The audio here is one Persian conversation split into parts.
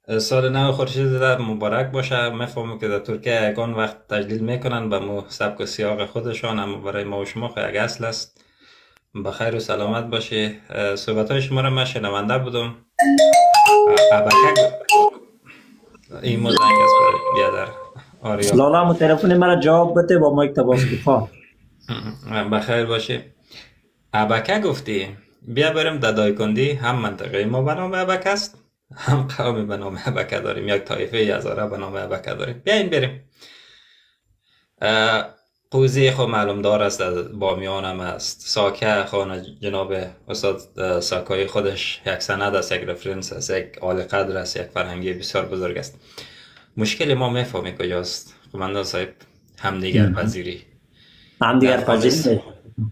سال نو خورشید در مبارک باشه. میفهمم که در ترکیه یگان وقت تجلیل میکنن به مو سبک و سیاق خودشان، اما برای ما و شما خو یک اصل است. بخیر و سلامت باشی. صحبت های شما را من شنونده بودم. ابکک ایمو زنگ است برای بیادر آریا. لالا مو تلفن مرا جواب بده با مایک تباس بخواه. بخیر باشی. ابکه گفتی بیا بریم ددای کندی. هم منطقه ما به نام ابک است، هم قومی به نام ابکه داریم، یک طایفه هزاره به نام ابکه داریم. بیاین بریم. قوزی خو معلوم دار است، از بامیان هم است. ساکه خانه جناب استاد ساکای خودش یک سند است، یک رفرنس است، یک عالی قدر است، یک فرهنگی بسیار بزرگ است. مشکل ما میفهمی کجاست قماندان صاحب؟ همدیگر پذیری. هم در دیگر خالص پذیریم.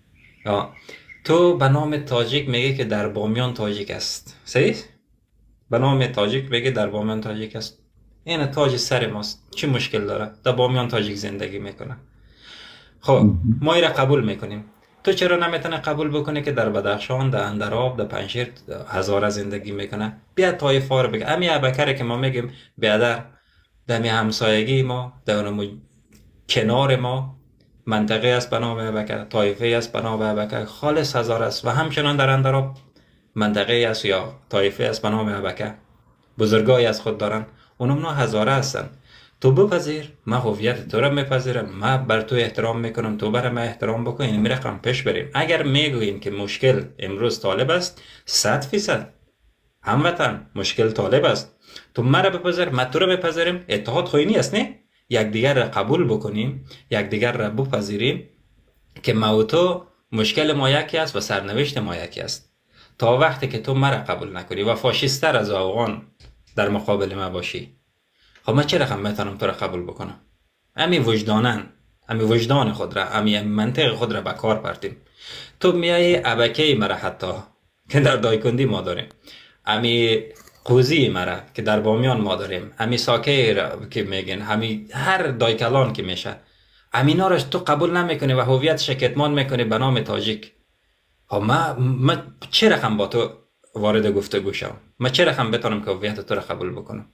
تو به نام تاجیک میگی که در بامیان تاجیک است، صحیح؟ به نام تاجیک بگی در بامیان تاجیک است. این تاج سر ماست، چی مشکل داره؟ در بامیان تاجیک زندگی میکنه. خب ما ایره قبول میکنیم. تو چرا نمیتونه قبول بکنی که در بدخشان، در اندراب، در پنجشیر هزاره زندگی میکنه؟ بیا طایفه رو بگه. امی ابکره که ما میگیم بیادر، در می همسایگی ما، در اون کنار ما منطقه است به نام ابکه، طایفه است به نام ابکه، خالص هزاره است. و همچنان در اندراب منطقه است یا طایفه است به نام ابکه، بزرگایی از خود دارن، اونم هزاره هستن. تو بپذیر، من هویت تو رو میپذیرم، من بر تو احترام میکنم، تو بر من احترام بکن. این می رقم پیش بریم. اگر میگوییم که مشکل امروز طالب است، 100% هموطن مشکل طالب است. تو مرا بپذیر، من تو رو بپذیریم. اتحاد خوی نیست نه؟ یکدیگر را قبول بکنیم، یکدیگر را بپذیریم که ما و تو مشکل ما یکی است و سرنوشت ما یکی است. تا وقتی که تو مرا قبول نکنی و فاشیستر از افغان در مقابل ما باشی، خب من چه رقم میتونم تو را قبول بکنم؟ امی وجدانن، امی وجدان خود را، امی منطق خود را به کار پرتیم. تو میای ابکه مرا حتی که در دایکندی ما داریم، امی قوزی مرا که در بامیان ما داریم، امی ساکه را که میگن، امی هر دایکلان که میشه، امینا را تو قبول نمیکنی و هویت شکتمان میکنی به نام تاجیک. خب ما چه رقم با تو وارد گفتگو شم؟ من چه رقم بتونم که هویت تو را قبول بکنم؟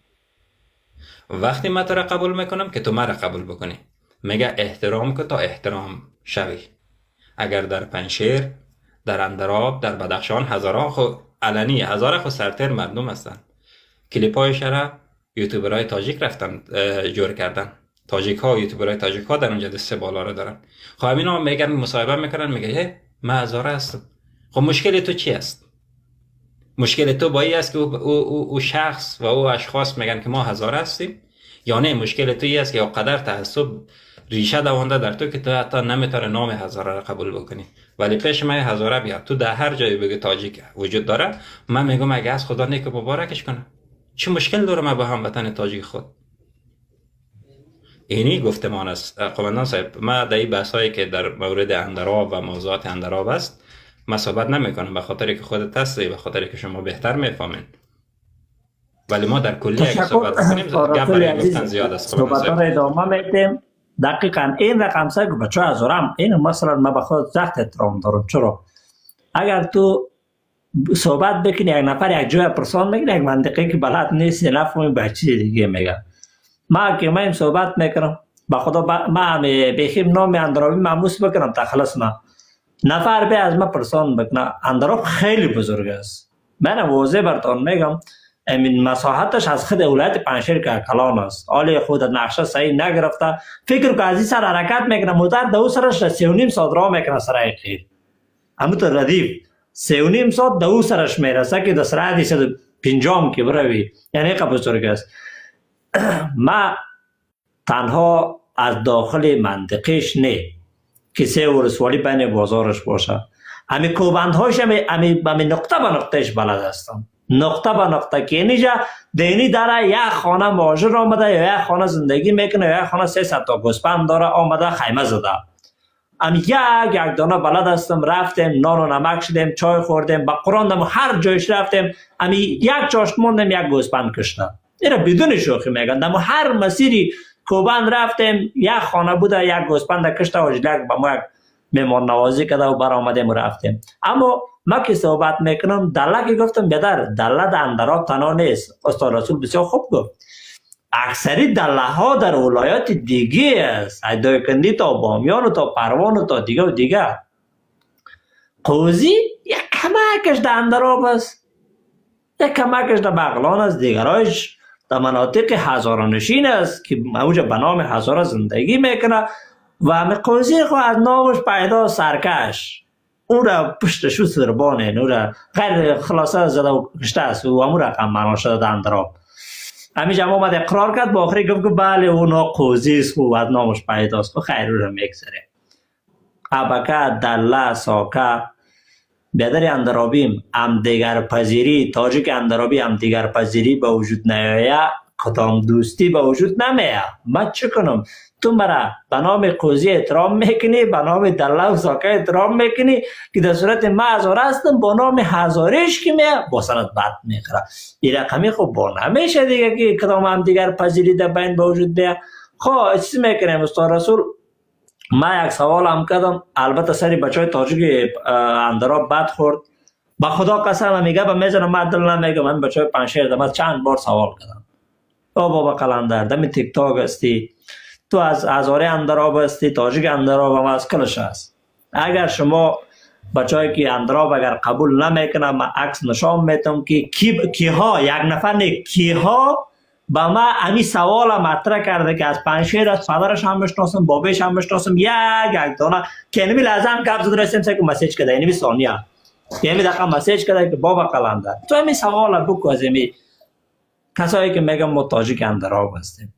وقتی من تو را قبول میکنم که تو مرا قبول بکنی. میگه احترام که تا احترام شوی. اگر در پنشیر، در اندراب، در بدخشان هزاره خو علنی، هزاره خو سرتر مردم هستن. کلیپایش را یوتیوبرهای تاجیک رفتن جور کردن. تاجیک ها و یوتیوبرهای تاجیک ها در اونجا دست بالا رو دارن. خب همینا میگن، مصاحبه میکنن، میگه من هزاره هستم. خب مشکل تو چی است؟ مشکل تو با این است که او شخص و او اشخاص میگن که ما هزاره هستیم، یا نه مشکل تو این است که قدر تعصب ریشه دوانده در تو که تو حتی نمیتونه نام هزاره را قبول بکنی. ولی پیش من هزاره بیاد، تو در هر جایی بگی تاجیک وجود داره، من میگم اگه از خدا نیک مبارکش کنه. چه مشکل داره من با هموطن تاجیک خود؟ اینی گفتمان است قماندان صاحب. ما در این بحث هایی که در مورد اندراب و موضوعات اندراب است من صحبت نمی کنم، به خاطر که خودت هستی، به خاطر که شما بهتر میفهمین. ولی ما در کلی اگه صحبت کنیم گپ برای گفتن زیاد است. صحبت را ادامه میدیم. دقیقا این رقم سگ بچه هزارم، این مثلا من به خود سخت احترام دارم. چرا؟ اگر تو صحبت بکنی یک نفر یک جای پرسان میگه، یک منطقه که بلد نیست نفهمی به چیز دیگه میگه. ما که من صحبت میکنم با خدا من بخیم نام اندرابی ماموس بکنم تا خلاص ما نفر به از ما پرسان بکنه. اندراب خیلی بزرگ است. من واضح براتون میگم این مساحتش از خود ولایت پنجشیر که کلان است. حالی خود نقشه صحیح نگرفته. فکر که از این سر حرکت میکنه موتر دو سرش 3.5 ساعت راه میکنه سرای خیر. همون ردیف 3.5 ساعت دو سرش میرسه که در سرعت 150 که بروی. یعنی که بزرگ است. ما تنها از داخل منطقهش نه که سه ورسوالی بین بازارش باشه. همی کوبندهاش همی نقطه به نقطهش بلد هستم. نقطه به نقطه که اینجا دینی داره یک خانه مهاجر آمده یا یک خانه زندگی میکنه یا یک خانه 300 تا گوسپند داره آمده خیمه زده. همی یک دانه بلد هستم. رفتیم نان و نمک شدیم، چای خوردیم، با قرآن دم هر جایش رفتیم. همی یک چاشت موندیم یک گوسپند کشته. اینا بدون شوخی میگن. دم هر مسیری کوبند رفتیم یک خانه بوده یک گوسپند کشته و جلک با ما یک مهمان نوازی کرده و برآمدیم و رفتیم. اما ما که صحبت میکنم دله که گفتم بیادر دله در اندراب تنها نیست. استاد رسول بسیار خوب گفت اکثری دله ها در ولایات دیگه است، از دایکنی تا بامیان و تا پروان و تا دیگه و دیگه. قوزی یک کمکش در اندراب است، یک کمکش در بغلان است، دیگرایش در مناطق هزارانشین است که موجه به نام هزاره زندگی میکنه و همی قوزی خو از نامش پیدا سرکش او را پشتشو سربانه او را غیر خلاصه زده و کشته است و همون رقم معنا شده در اندراب. همی جمع آمد اقرار کرد با آخری گفت بله اونا قوزی است و از نامش پیدا است و خیر او را میگذره. ابکه دله ساکه بیادر اندرابیم هم دیگر پذیری تاجیک اندرابی هم دیگر پذیری به وجود نیایه کدام دوستی به وجود نمیه. من چه کنم؟ تو مرا به نام قوزی احترام میکنی، به نام دله و ساکه احترام میکنی که در صورت ما هزاره هستم با نام هزارش که میه با سنت بد میخوره. این رقمی خب با نمیشه دیگه که کدام هم دیگر پذیری در بین به وجود بیه. خب چیزی میکنیم استاد رسول ما یک سوال هم کردم، البته سری بچه های تاجیک اندراب بد خورد، با خدا قسم میگه با میزنم من دل نمیگم. من بچه های پنشیر دم چند بار سوال کردم او بابا قلندر دمی تیک تاک هستی، تو از هزاره اندراب هستی، تاجیک اندراب هم از کلش هست. اگر شما بچه هایی که اندراب اگر قبول نمیکنم من عکس نشان میتم که کیها یک نفر نه کیها با ما امی سوال مطرح کرده که از پنشیر از پدرش هم مشناسم، بابش هم مشناسم، یک دانه که اینمی لازم کار زد رسیم که مسیج کده اینمی ثانیه اینمی دقیقا مسیج کده که بابا قلندر تو امی سوال بکو از امی کسایی که میگم ما تاجیک اندراب هستیم.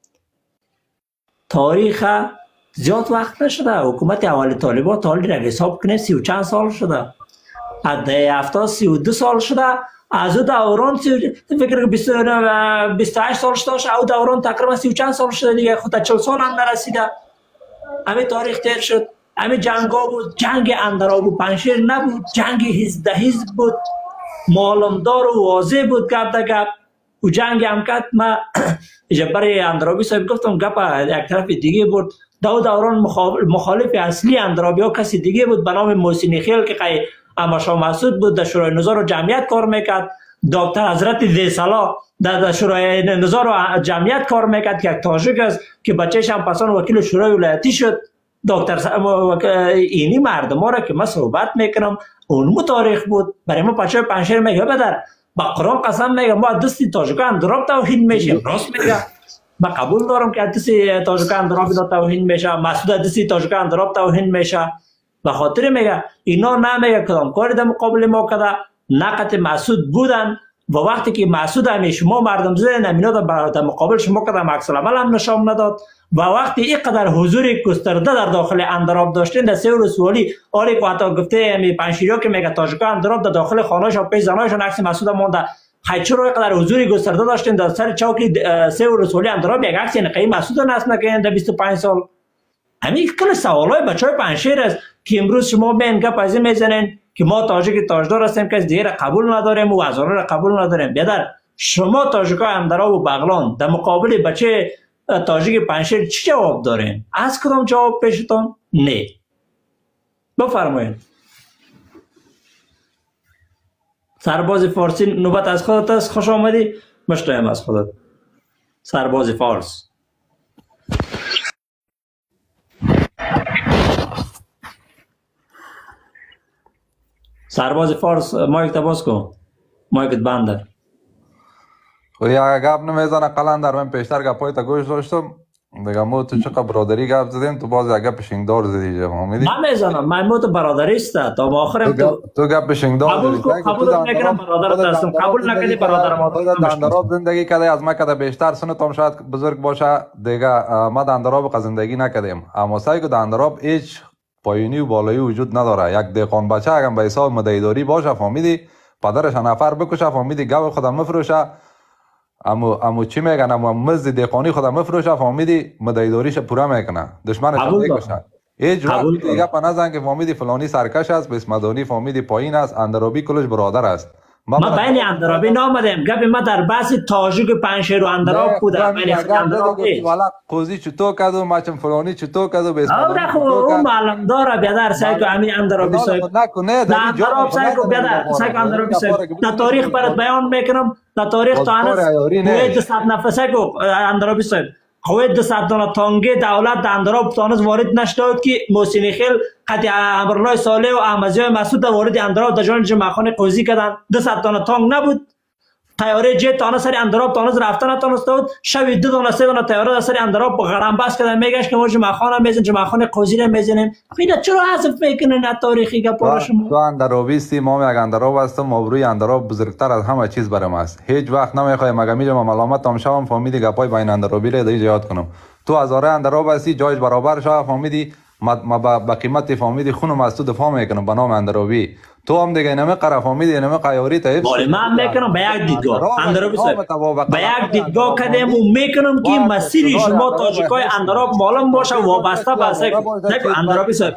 تاریخ زیاد وقت نشده، حکومت اولی طالبان تالی را حساب کنه 30 و چند سال شده، از دهه 70 32 سال شده. از او دوران فکر 28 سال شده باشه، او دوران تقریبا 30 و چند سال شده دیگه، خود 40 سال هم نرسیده. همین تاریخ تیر شد، همین جنگ ها بود، جنگ اندراب و پنشیر نبود، جنگ حزب ده حزب بود، معلومدار و واضح بود گپ ده گپ و جنگ هم کرد. ما برای اندرابی صاحب گفتم گپ یک طرف دیگه بود. دوران مخالف اصلی اندرابی ها کسی دیگه بود به نام محسن خیل که اما شاه مسعود بود، در شورای نظار و جمعیت کار میکرد. دکتر حضرت زیسالا در شورای نظار و جمعیت کار میکرد که یک تاجیک است که بچهش هم پسان وکیل شورای ولایتی شد. دکتر اینی مردم ها را که من صحبت میکنم اون تاریخ بود. برای ما بچه پنشیر میگه بدر با قرآن قسم میگه ما دستی تاجیکا اندراب توهین میشه. راست میگه، من قبول دارم که دستی تاجیکا اندراب توهین میشه، مسعود دستی تاجیکا اندراب توهین میشه. به خاطر میگه اینا نمیگه کدام کاری در مقابل ما کرده، نقط مسعود بودن و وقتی که مسعود هم شما مردم زدن اینا در مقابل شما کرده عکس العمل هم نشان نداد و وقتی اینقدر حضور گسترده در داخل اندراب داشتین در 3 روز ولی آلی که حتی گفته می پنشیریا که میگه تاجیکا اندراب در داخل خانه‌اش و پیش زناشون عکس مسعود مونده، چرا اینقدر حضور گسترده داشتین در سر چوکی 3 روز ولی اندراب یک عکس نقی مسعود نصب نکردین در 25 سال. همین کل سوالای بچهای پنشیر است که امروز شما به این گپ از این میزنین که ما تاجیک تاجدار هستیم که دیگه قبول نداریم و هزاره را قبول نداریم. بیادر شما تاجیکای اندراب و بغلان در مقابل بچه تاجیک پنشیر چی جواب دارین؟ از کدام جواب پیشتون؟ نه. بفرمایید. سرباز فارسی نوبت از خودت است، خوش آمدی. مشتاقم از خودت. سرباز فارس. سرباز فارس مایک تباس کن، مایکت بنده. خب یک گپ نمیزنه قلندر، من پیشتر گپای تا گوش داشتم دیگه. ما تو چقدر برادری گپ زدیم، تو باز یک گپ شنگدار زدی جا فهمیدی؟ من میزنم، من تو برادری است تا آخرم تو گپ شنگدار زدی. قبول نمیکنم برادرت هستم، قبول نکنی برادرم. تو اندراب زندگی کرده، از ما کده بیشتر سنتم شاید بزرگ باشه دیگه. ما در اندراب زندگی نکردیم، اما سعی که در اندراب هیچ پایینی و بالایی وجود نداره. یک دهقان بچه اگر به حساب مدعیداری باشه فهمیدی، پدرش نفر بکشه فهمیدی، گاو خودم مفروشه، امو چی میگن، امو مزد دهقانی خودم مفروشه فهمیدی، مدعیداریش پورا میکنه، دشمنش میکشه. هیچ وقت دیگه پا نزن که فهمیدی فلانی سرکش است، بسمدانی فهمیدی پایین است، اندرابی کلش برادر است. ما بین اندرابی نامدیم گپ ما در بحث تاجیک پنشیر و اندراب بوده بین خود اندراب والا قوزی چطور کدو ماچم فلانی چطور کدو بیس او دخو اون معلم داره بیادر سایکو همین اندرابی سایکو نه اندراب سایکو بیادر سایکو اندرابی سایکو در تاریخ برات بیان میکنم در تاریخ تانست قوید 100 نفر سایکو اندرابی سایکو قوید 200 دانه تانگه دولت در اندراب تانست وارد نشد که محسن خیل قطع امرالله صالح و احمدی مسعود در وارد اندراب در جان جمعخانه قوزی کردن 200 دانه تانگ نبود تیاره جت تانه سری اندراب تانست رفتن نتونست بود شب 2 دانه 3 دانه تیاره در سری اندراب غرام بس کردن میگش که ما جمعخانه میزنیم جمعخانه قوزی رو میزنیم اینا چرا حذف میکنن نه تاریخی گپا شما تو اندرابی سی ما یک اندراب هستم ابروی اندراب بزرگتر از همه چیز برام است هیچ وقت نمیخوام مگه میجم ملامت تام شوم فهمیدی گپای بین اندرابی رو دیگه یاد کنم تو هزاره اندراب هستی جایش برابر شو فهمیدی ما با قیمت فهمیدی خونم از تو دفاع میکنم به نام اندرابی تو هم دیگه نمی قرا فهمیدی نمی قیاری تایب ولی من میکنم به یک دیدگاه اندرابی به یک دیدگاه کردم و میکنم که مسیر شما تاجیکای اندراب معلوم باشه وابسته به اندرابی صاحب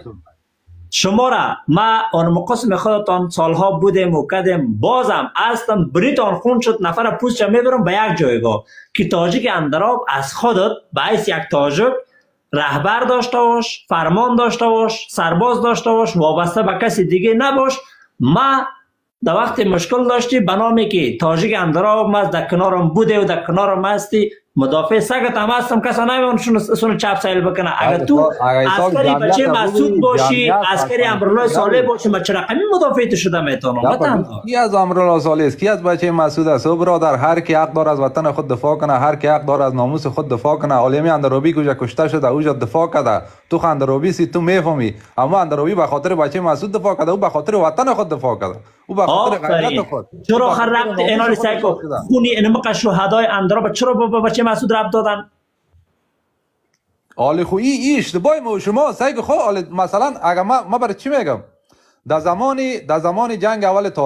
شما را ما اون مقسم خودتان سالها بودیم و کردیم بازم هستم بریتان خون شد نفر پوست میبرم به یک جایگاه که تاجیک اندراب از خودت به حیث یک تاجیک رهبر داشته باش فرمان داشته باش سرباز داشته باش وابسته به کسی دیگه نباش ما در وقت مشکل داشتی به نامی که تاجیک اندراب ما در کنارم بوده و در کنارم هستی مدافع سگت هم هستم کسا نمیان شونو چپ سایل بکنه اگر تو عسکری بچه مسعود باشی عسکری امرالله صالح باشی ما چرا همین مدافع تو شده میتونم کی از امرالله صالح است کی از بچه مسعود است برادر هر کی حق داره از وطن خود دفاع کنه هر کی حق داره از ناموس خود دفاع کنه عالمی اندرابی کجا کشته شده اوجا دفاع کرده تو اندرابی سی تو میفهمی اما اندرابی به خاطر بچه مسعود دفاع کرده او به خاطر وطن خود دفاع کرده او به خاطر غیرت خود چرا خرابت اینال سایکو خونی انمق شهدای اندراب چرا با بچه مسعود رب دادن آلی خو ای اشتباهی ما شما سایکو خو مثلا اگر ما برای چی میگم در زمان جنگ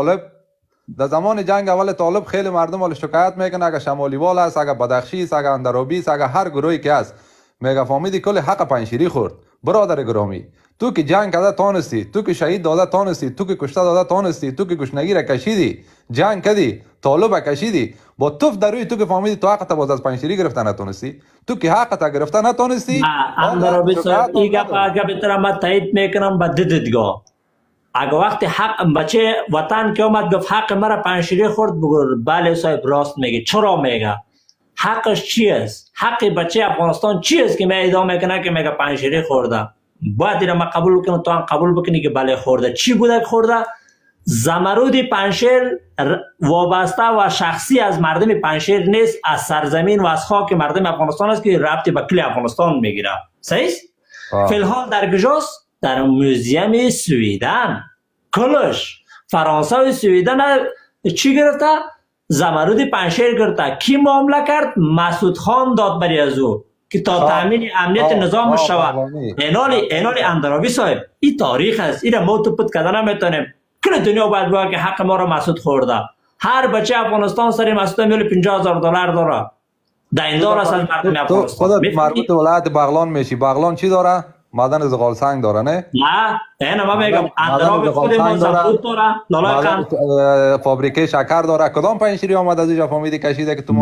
اول طالب خیلی مردم ول شکایت میکنن اگر شمالی وال است اگر بدخشی است اگر اندرابی است اگر هر گروهی که است میگه فهمیدی کل حق پنشیری خورد برادر گرامی تو که جنگ کرده تانستی تو که شهید داده تانستی تو که کشته داده تانستی تو که گشنگی را کشیدی جنگ کردی طالب کشیدی با توف در روی تو که فهمیدی تو حق باز از پنشیری گرفته نتونستی تو که حق گرفته نتونستی اندرابی صاحب ایگا پاگا بتر ما تایید میکنم با دیدگاه اگه وقتی حق بچه وطن که اومد گفت حق مرا پنشیری خورد بله صاحب راست میگه چرا میگه حقش چی است حق بچه افغانستان چی است که می ادعا میکنه که میگه پنشیری خورده باید اینو ما قبول کنم تو هم قبول بکنی که بله خورده چی بوده که خورده زمرود پنشیر وابسته و شخصی از مردم پنشیر نیست از سرزمین و از خاک مردم افغانستان است که ربطی به کل افغانستان میگیره صحیح فی الحال در کجاست در موزیم سویدن کلش فرانسه و سویدن چی گرفته زمرود پنشیر گرفته کی معامله کرد مسعود خان داد بری از او که تا تامین امنیت نظام شود اینال اندرابی صاحب این تاریخ است این ما تو پت کردن نمیتونیم کل دنیا باید بگه که حق ما رو مسعود خورده هر بچه افغانستان سری مسعود میل $50,000 داره دیندار است از مردم افغانستان خودت مربوط به ولایت بغلان میشی بغلان چی داره معدن زغال سنگ داره نه نه ما میگم اندراب خود ما زمرود داره لالای قند فابریکه شکر داره کدام پنشیری آمد از اینجا فهمیدی کشیده که تو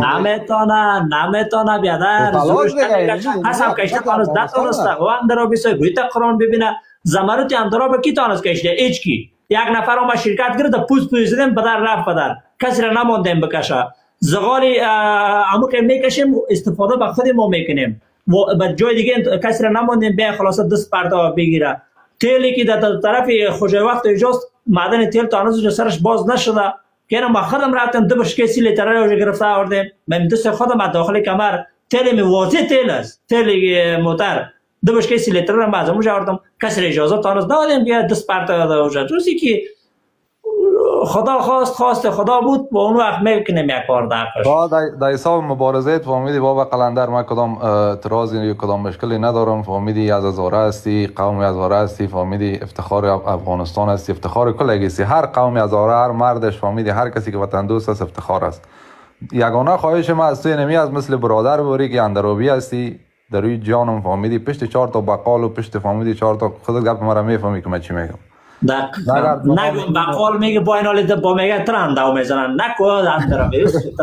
نمیتونه بیادر زورش حساب کشته تانست نتونسته و اندرابی صاحب گویت قرآن ببینه زمرود اندراب کی تانست کشیده ایچ کی یک نفر ما شرکت کرده پوست پوزیدن بدر رفت بدر کسی را نماندیم بکشه زغالی عمو که میکشیم استفاده به خود ما میکنیم و جای دیگه کسی را نماندیم بیا خلاصه دست پرتا بگیره تیلی که در طرف خوجه وقت ایجاست معدن تیل تا هنوز سرش باز نشده که ما خودم رفتم دو بشکه 30 لیتر را گرفته آوردیم من دست خودم از داخل کمر تیل واضح تیل است تیل موتر دو بشکه 30 لیتر را از اونجا آوردم کسی را اجازه تا هنوز ندادیم بیا دست پرتا داده روزی که خدا خواست خدا بود با اون وقت میکنیم یک کار دقیقش در حساب مبارزه فهمیدی بابا قلندر ما کدام اعتراضی یا کدام مشکلی ندارم فهمیدی از هزاره هستی قوم هزاره هستی فهمیدی افتخار افغانستان هستی افتخار کل هستی هر قوم هزاره هر مردش فهمیدی هر کسی که وطن دوست است افتخار است یگانه خواهش ما از توی نمی از مثل برادر بوری که اندرابی هستی در روی جانم فهمیدی پشت 4 تا بقال و پشت فهمیدی 4 تا خودت گپ مرا میفهمی که من چی میگم دقیقا نگو بقال میگه با این حالی با میگه ترندو میزنن نکو اندرابی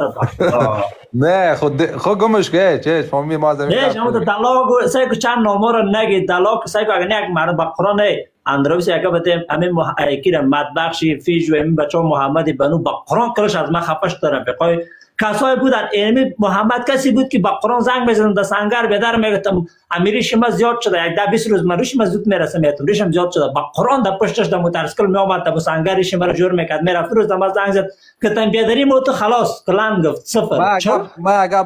نه خود گمش که چه فهمی ما زمین نه شما دلاغ سعی که چند نامه رو نگی دلاغ سعی که اگر یک مرد با قرآن اندرابی سعی که بده همین ایکی مدبخشی فیج و این بچه محمد بنو با قرآن کلش از ما خفش داره بقای کسایی بودن اینمی محمد کسی بود که با قرآن زنگ بزنن در سنگر بدر میگفتم امیری شما زیاد شده یک ده 20 روز من روش زود میرسم میتونم ریشم زیاد شده با قرآن در پشتش در مترسکل می آمد در سنگر شما رو جور میکرد میرفت روز در زنگ زد که تن بیادری مو تو خلاص کلان گفت صفر ما اگه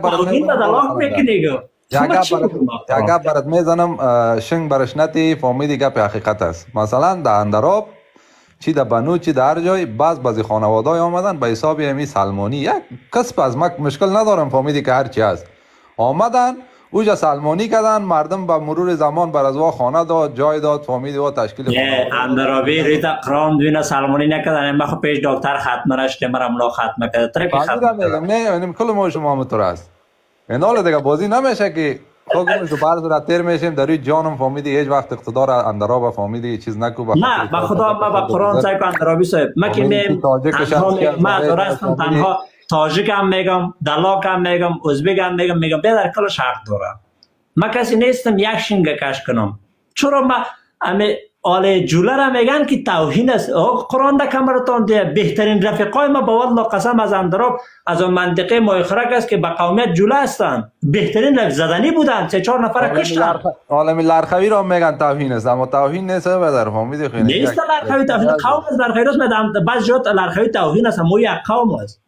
برات میزنم شنگ برش نتی فهمیدی که به حقیقت است. مثلا در اندراب چی در بنو چی در هر جای بعضی خانواده های آمدن به حساب امی سلمانی یک کسب از ما مشکل ندارم فهمیدی که هر چی هست آمدن اوجا سلمانی کردن مردم به مرور زمان بر از وا خانه داد جای داد فهمیدی و تشکیل اندرابی ریت قرآن دوینا سلمانی نکردن ما خب پیش دکتر ختم رشته مرا ملا ختم کرده ترکی ختم نه یعنی کل ما شما همونطور است این حال دیگه بازی نمیشه که خودمون تو بار را تیر میشیم در روی جانم فهمیدی هیچ وقت اقتدار اندراب فهمیدی چیز نکو نه با خدا ما با قرآن سعی کنم اندرابی صاحب ما که ما درستم تنها تاجیک هم میگم دلاک هم میگم ازبک هم میگم بیادر کلش حق دارم ما کسی نیستم یک شنگه کش کنم چرا ما همه آل جولر میگن که توهین است قرآن ده کمرتان ده بهترین رفیقای ما با والله قسم از اندراب از اون منطقه مایخرک است که با قومیت جوله هستن بهترین رفیق زدنی بودن 3-4 نفر کشتن عالم لرخوی را میگن توهین است اما توهین نیست بدر فهمیدی خیلی نیست لرخوی توهین قوم از لرخوی است میدم بعض جات لرخوی توهین است مو یک قوم است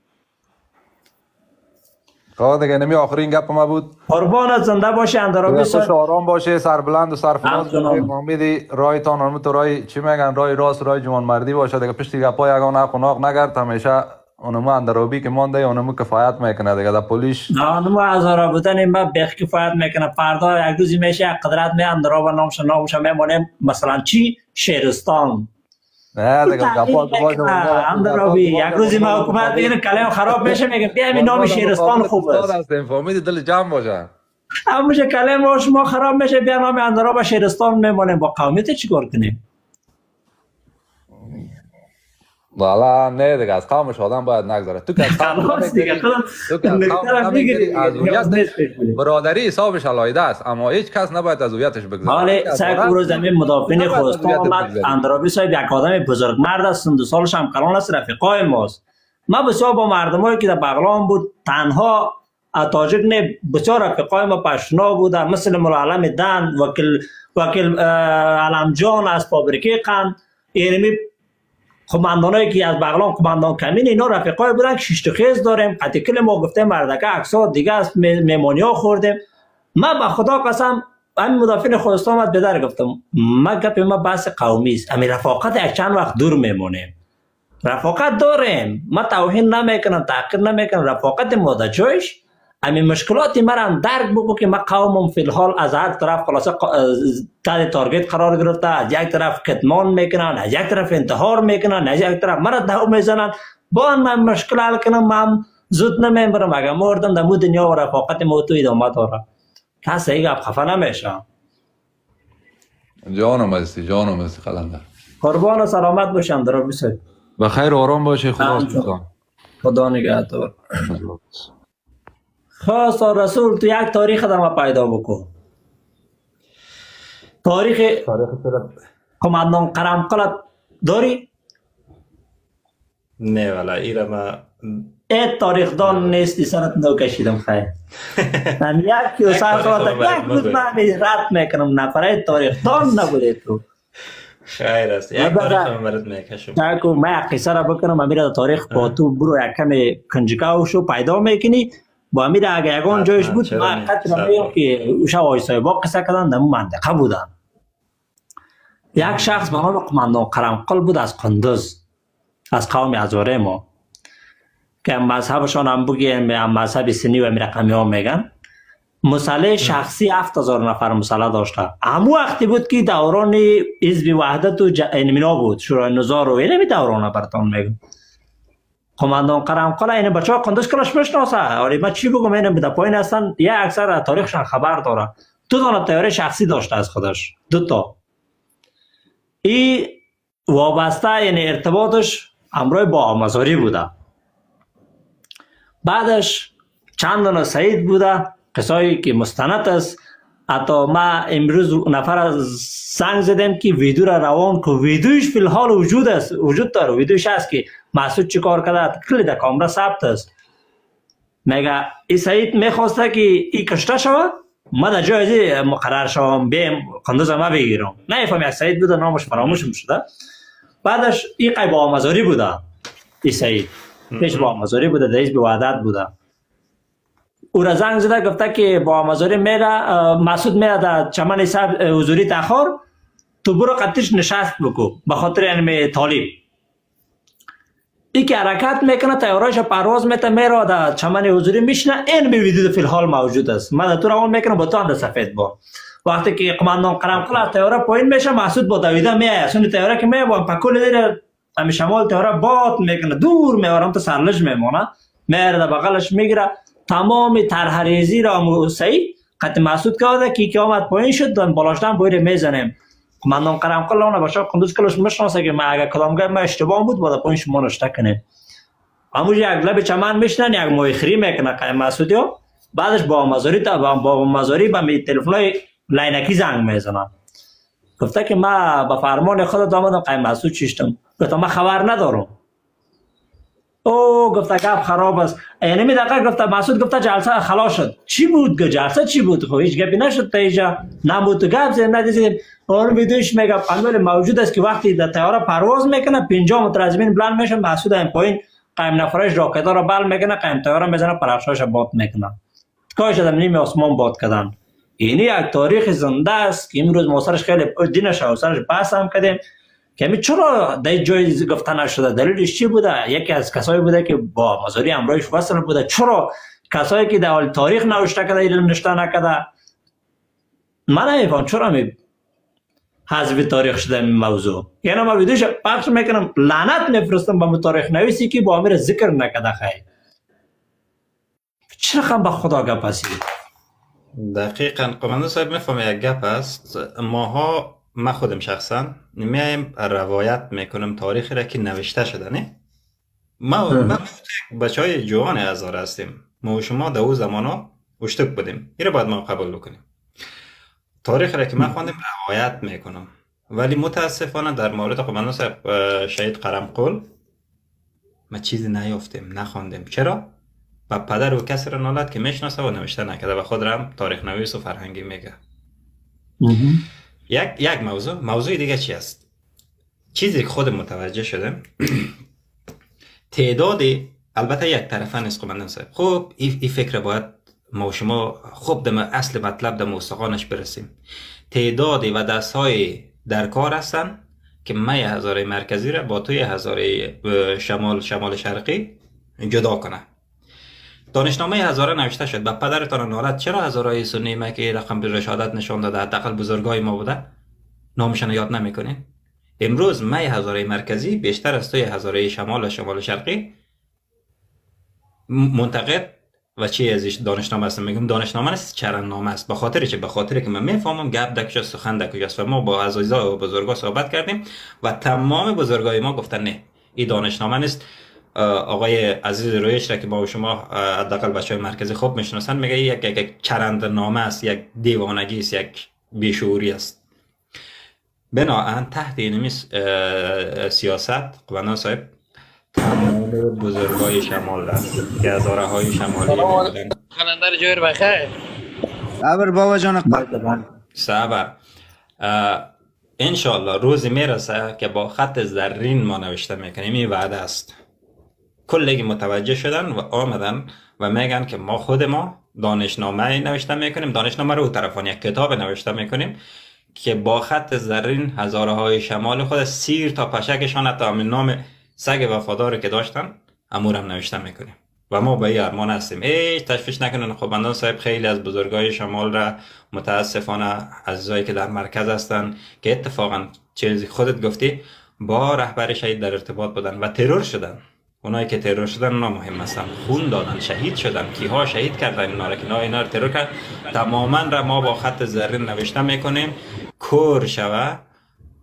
خب دیگه نمی آخرین گپ ما بود قربانت زنده باشه اندرابی صاحب آرام باشه سربلند و سرفراز فهمیدی رایتان همون تو رای چی میگن رای راست رای جوان مردی باشه دیگه پشت گپای یگان اخوناق نگرد همیشه اونمو اندرابی که مونده اونمو کفایت میکنه دیگه در پلیس اونمو از رابطه ما بخ کفایت میکنه فردا یک روزی میشه قدرت می اندراب نامش میمونه مثلا چی شهرستان نه دیگه گپا اندرابی یک روزی ما حکومت این کلام خراب میشه میگه بیا همین نام شهرستان خوب است فهمیدی دل جمع باشه همون کلام شما خراب میشه بیا نام اندراب شهرستان میمونه با قومیت چیکار کنیم والا نه دیگه از قومش آدم باید نگذاره تو که از قوم برادری حسابش علایده است اما هیچ کس نباید از هویتش بگذاره حالا سعی رو زمین مدافعین خواسته آمد اندرابی صاحب یک آدم بزرگ مرد است 32 سالش هم کلان است رفیقای ماست ما بسیار با مردمایی که در بغلان بود تنها تاجک نه بسیار رفیقای ما پشتونا بودن مثل ملالم دن وکیل علمجان از فابریکه قند اینمی کماندانایی که از بغلان کماندان کمین اینا رفیقای بودن که شش خیز داریم قتیکل ما گفتیم مردکه عکس‌ها دیگه است میمونیا خوردیم ما به خدا قسم همین مدافعین خوزستان آمد بدر گفتم ما گپ ما بحث قومی است همین رفاقت یک چند وقت دور میمونیم رفاقت داریم ما توهین نمیکنم تحقیر نمیکنم رفاقت ما در جایش همین مشکلاتی مرا درک بگو که ما قومم فی الحال از هر طرف خلاصه تحت تارگت قرار گرفته از یک طرف کتمان میکنن از یک طرف انتحار میکنن از یک طرف مرا دعوا میزنن با من مشکل حل کنم من زود نمیبرم اگر مردم در دنیا و رفاقت ما تو ادامه داره کسی ایگه خفه نمیشه جانم هستی قلندر قربان و سلامت باشم در بسید بخیر آرام باشه خدا نگهدار خواست رسول تو یک تاریخ در ما پیدا بکن تاریخ کماندان قرمقلت داری؟ نه والا ایره ما ای تاریخ دان نیستی سرت نو کشیدم خیر من یک و سر خواهد یک بود من رد میکنم نفره تاریخ دان نبوده تو خیر است یک تاریخ هم برد میکشم تاکو من قصه را بکنم امیر تاریخ با تو برو یک کم کنجکاو شو پیدا میکنی با امیر اگه یکان جایش بود ما قطع نمیم که اوشا آی صاحبا قصه کردن در منطقه بودن یک شخص به نام کماندان قرمقل بود از قندوز از قوم ازوره ما که مذهبشان هم بگیم مذهب سنی و رقمی ها میگن مسئله شخصی 7000 نفر مسئله داشته همو وقتی بود که دوران حزب وحدت و انمینا بود شورای نظار و اینمی دوران براتون میگم کماندان قرمقل این بچه ها قندوز کلش میشناسه آره من چی بگم اینم در پایین هستن یه اکثر تاریخشان خبر داره 2 تا تئوری شخصی داشته از خودش 2 تا وابسته یعنی ارتباطش همراه با آمازاری بوده. بعدش چند دانه سعید بوده قصایی که مستند است. حتی ما امروز نفر از زنگ زدیم که ویدیو را روان که ویدیوش فی الحال وجود داره. ویدیوش هست که مسعود چی کار کرده کلی در کامرا ثبت است. میگه این سعید میخواسته که این کشته شود، ما در جای مقرر شوم بیم قندوز ما بگیرم. نه فهم یک سعید بوده نامش فراموش شده. بعدش این قای با آمازاری بوده. این سعید پیش با آمازاری بوده، در حزب وحدت بوده. او را زنگ زده گفته که با آمازاری میره، مسعود میره در چمن حضوری تخار، تو برو قطعش نشست بکو به خاطر یعنی طالب. ای که حرکت میکنه تیارایش پرواز میته میره در چمن حضوری میشنه. این به ویدیو فی الحال موجود است. من تو روان میکنم با تو اند سفید با وقتی که قماندان قرمقل از تیاره پایین میشه، مسعود با دویده میایه. سونی تیاره که میایه با پکول دیره همی شمال تیاره باد میکنه دور میارم تا سرلج میمونه، میاره در بغلش میگیره. تمام طرحریزی را موسعی قط مسعود کرده که آمد پایین شد دن بالاشتن بویره میزنیم. قماندان قرمقل اون باشه قندوز کلش میشناسه که ما اگه کدامگاه ما اشتباه بود با پایین شما نشته کنیم. همون یک لب چمن میشنن یک مویخری میکنه قایم مسعودی ها. بعدش با آمازاری با آمازاری با می تلفنای لینکی زنگ میزنن. گفته که ما با فرمان خودت آمدم قایم مسعود چیشتم. گفتم ما خبر ندارم. او گفته گپ خراب است. یعنی می دقیق گفته مسعود گفته جلسه خلاص شد. چی بود جلسه چی بود؟ خب هیچ گپی نشد تا اینجا. نبود گپ زدیم ندیدیم. اون ویدیوش میگه پنل موجود است که وقتی در طیاره پرواز میکنه 50 متر از زمین بلند میشه، مسعود این پایین قایم نفرش راکتا را بل میکنه، قایم طیاره میزنه پرخشایش باد میکنه. کاش در نیم آسمان باد کردن. اینی یک تاریخ زنده است که امروز ما سرش خیلی دینش و سرش بحث هم کردیم که می چرا در جای گفته نشده. دلیلش چی بوده؟ یکی از کسایی بوده که با آمازاری همراهش وصل بوده. چرا کسایی که در تاریخ نوشته کرده علم نشته نکرده؟ من نمیفهم چرا می حذف تاریخ شده این موضوع. یعنی ما ویدیوش پخش میکنم لعنت میفرستم به تاریخ نویسی که با امیر ذکر نکرده. خیر چرا خم به خدا گپ است؟ دقیقاً قماندان صاحب میفهم یک گپ است. ما خودم شخصا میایم روایت میکنم تاریخی را که نوشته شده. نه ما بچه های جوان هزار هستیم. ما و شما در اون زمان ها اشتک بودیم. این را باید ما قبول بکنیم. تاریخ را که من خواندم روایت میکنم، ولی متاسفانه در مورد قماندان صاحب شهید قرمقل ما چیزی نیافتیم نخواندیم. چرا؟ و پدر و کسی را نالد که میشناسه و نوشته نکرده و خود را هم تاریخ نویس و فرهنگی میگه. یک موضوع دیگه چی است؟ چیزی که خود متوجه شدم تعدادی، البته یک طرفه نیست قماندان صاحب. خب این فکر باید ما و شما خوب در اصل مطلب در مستقانش برسیم. تعدادی و دستهای در کار هستن که می هزاره مرکزی را با توی هزاره شمال شرقی جدا کنه. دانشنامه هزاره نوشته شد به پدرتان نالد چرا هزاره سنی ما که رقم رشادت نشان داده حداقل بزرگای ما بوده نامشان یاد نمیکنین؟ امروز می هزاره مرکزی بیشتر از توی هزاره شمال و شمال شرقی منتقد و چی ازش دانشنامه است. میگم دانشنامه است چرندنامه است. به خاطر چه؟ به خاطر که من میفهمم گپ دکش سخن دکش است و ما با عزیزا و بزرگا صحبت کردیم و تمام بزرگای ما گفتن نه این دانشنامه نیست. آقای عزیز رویش را که با شما حداقل بچهای مرکزی خوب میشناسن میگه یک چرندنامه است، یک دیوانگی است، یک بیشعوری است. بنابراین تحت این سیاست قماندان صاحب تمام بزرگای شمال رفت که هزاره های شمالی بودن. خلندر جویر بخیر. صبر بابا جان. صبر. انشالله روزی میرسه که با خط زرین ما نوشته میکنیم. این وعده است. کلی متوجه شدن و آمدن و میگن که ما خود ما دانشنامه نوشته میکنیم. دانشنامه رو طرفان یک کتاب نوشته میکنیم که با خط زرین هزاره های شمال خود سیر تا پشکشان حتی همین نام سگ وفاداری که داشتن امورم نوشته میکنیم و ما به این ارمان هستیم. تشویش نکنن قماندان صاحب. خیلی از بزرگای شمال را متاسفانه عزیزایی که در مرکز هستن که اتفاقا چیزی خودت گفتی با رهبر شهید در ارتباط بودن و ترور شدن. اونایی که ترور شدن اونا مهم هستن، خون دادن، شهید شدن، کیها شهید کردن اینا را که اینا رو ترور کرد. تماما را ما با خط زرین نوشته میکنیم کور شوه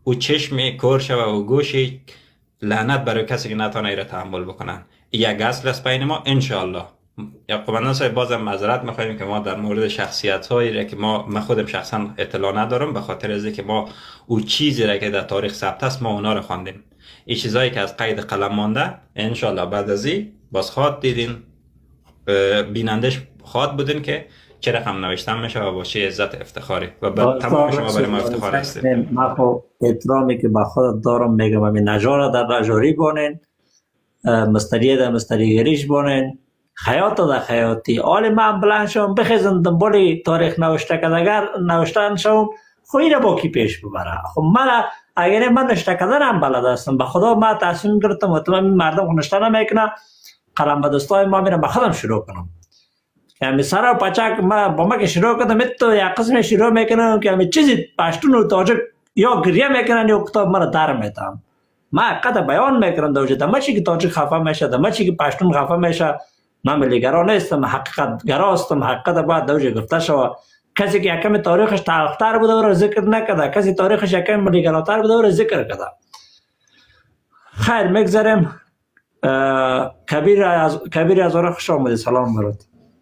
او چشم کور شوه و گوشی لعنت برای کسی که نتانه ایره تحمل بکنن. یک اصل است بین ما انشاءالله. یا قماندان صاحب بازم معذرت میخوایم که ما در مورد شخصیت هایی را که من خودم شخصا اطلاع ندارم، به خاطر از اینکه ما او چیزی را که در تاریخ ثبت است ما اونا رو خواندیم. این چیزایی که از قید قلم مانده انشاءالله بعد از این باز خواد دیدین، بینندش خواد بودین که چه رقم نوشتن میشه و با چه عزت افتخاری و بعد تمام شما برای ما افتخار هستید. من خب احترامی که به خودت دارم میگم همین نجار در نجاری بانین، مستریه در مستریگریش بانین، خیاط در خیاطی. آل من بلند شم بخیزم دنبالی تاریخ نوشته کدگر نوشتن شم خب این با کی پیش ببره. خب من اگر من نوشته کدرم بلد هستم به خدا من تصمیم گرفتم و تمام مردم نوشته نمیکنه قلم به دستای ما میرم به خودم شروع کنم. یعنی سر و پچک ما با ما که شروع کردم تو یک قسم شروع میکنم که همین چیزی پشتون و تاجک یا گریه میکنن یا کتاب مرا در میتم. ما قد بیان میکنم دوجه دم چی که تاجک خفه میشه دم چی که پشتون خفه میشه. من ملیگرا نیستم، حقیقت گرا هستم. حقیقت باید دوجه گفته شود. کسی که یکم تاریخش تلختر بوده و ذکر نکرده، کسی تاریخش یکم ملیگراتر بوده و ذکر کرده. خیر میگذاریم. کبیر از آره خوش آمدید. سلام برات.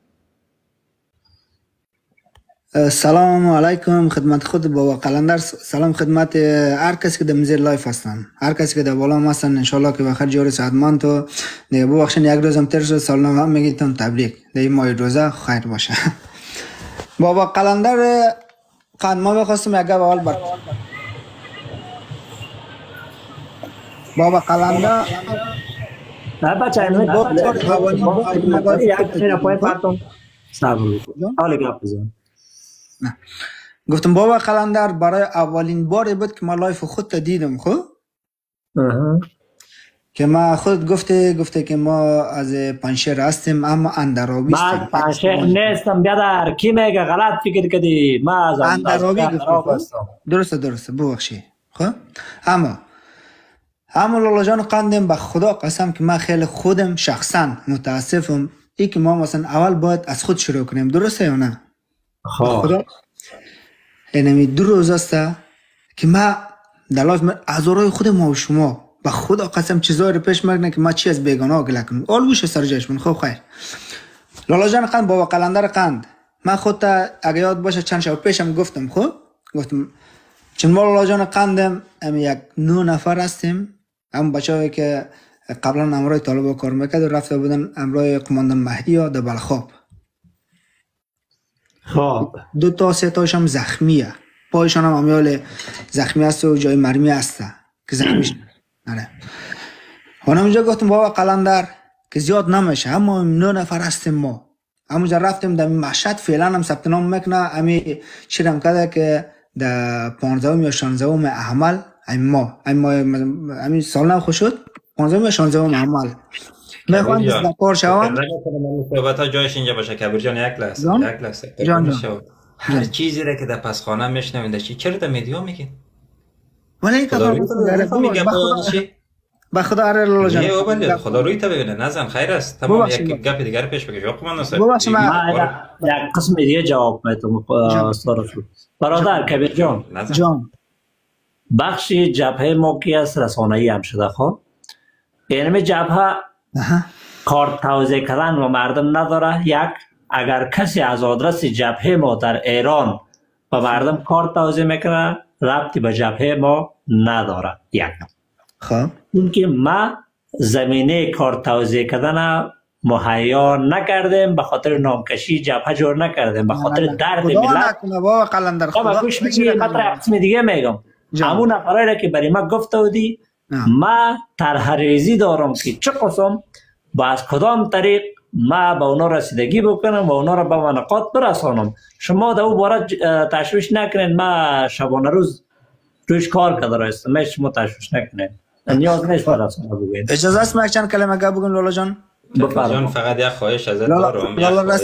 سلام علیکم خدمت خود بابا قلندر، سلام خدمت هر کسی که در مزیر لایف هستن، هر کسی که در بالا هستن. انشالله که بخیر جور سعادتمند تو دیگه ببخشین یک روزم تر شد، سال نو هم میگیتون تبریک در این ماه روزه خیر باشه. بابا قلندر قند ما بخواستم یک اول بر بابا قلندر نه بچه اینو گفتم بابا قلندر برای اولین باری بود که ما لایف خود تا دیدم. خب که ما خود گفته که ما از پنشهر هستیم اما اندرابی هستیم. من پنشهر نیستم بیادر، کی میگه غلط فکر کردی؟ ما از اندرابی هستم. درسته ببخشید. خب اما لالا جان قندم به خدا قسم که من خیلی خودم شخصا متاسفم ای که ما مثلا اول باید از خود شروع کنیم. درسته یا نه؟ خدا اینمی 2 روز است که ما در لایف ازورای خود ما و شما به خدا قسم چیزایی رو پیش میگنه که ما چی از بیگانه گله کنم. آلوش سر جایش من. خب خیر لالا جان قند بابا قلندر قند من خود تا اگه یاد باشه چند شب پیشم گفتم. خب گفتم چون ما لالا جان قندم یک 9 نفر هستیم. هم بچه‌ای که قبلا امروی طالبا کار میکرد و رفته بودن امروی قماندان مهدی ها در بلخاب. خب 2 تا 3 تاشم زخمیه، پایشان هم امیال زخمی است و جای مرمی است که زخمیش نره. اونجا گفتم بابا قلندر که زیاد نمیشه اما 9 نفر هستیم ما. همونجا رفتیم در مشهد فعلا هم ثبت نام میکنه امی چیرم کرده که در 15 یا 16 احمل همین سال نو خوش شد 15 یا 16 احمل میخوام در کار شوم. صحبت ها جایش اینجا باشه کبیر جان. یک لحظه هر چیزی را که در پسخانه میشنوید چرا در میدیا میگین؟ ولی به خدا اره لالا جان نه خدا روی تا ببینه نزن خیر است. تمام یک گپ دیگر پیش بگیر. قمان نصر یک قسم دیگه جواب میدم برادر کبیر جان. بخشی جبهه موقعی است رسانه‌ای هم شده. خب اینمی جبهه کارت توزیع کردن و مردم نداره. یک اگر کسی از آدرس جبهه ما در ایران و مردم کارت توزیع میکنه ربطی به جبهه ما نداره. یک خب اینکه ما زمینه کارت توزیع کردن مهیا نکردیم، به خاطر نامکشی جبهه جور نکردیم، به خاطر درد ملت. بابا قلندر خدا گوش بگیر قسم دیگه میگم. همون نفرایی را که برای ما گفته بودی ما طرح‌ریزی دارم که چه قسم با از کدام طریق ما به اونا رسیدگی بکنم و اونا را به منقاط برسانم. شما در او باره تشویش نکنید. ما شبانه روز روش کار کرده رایستم. ما شما تشویش نکنید. نیاز نیست برسانه بگوید. اجازه است ما چند کلمه گپ بگم لالا جان؟ جان فقط یک خواهش ازت دارم.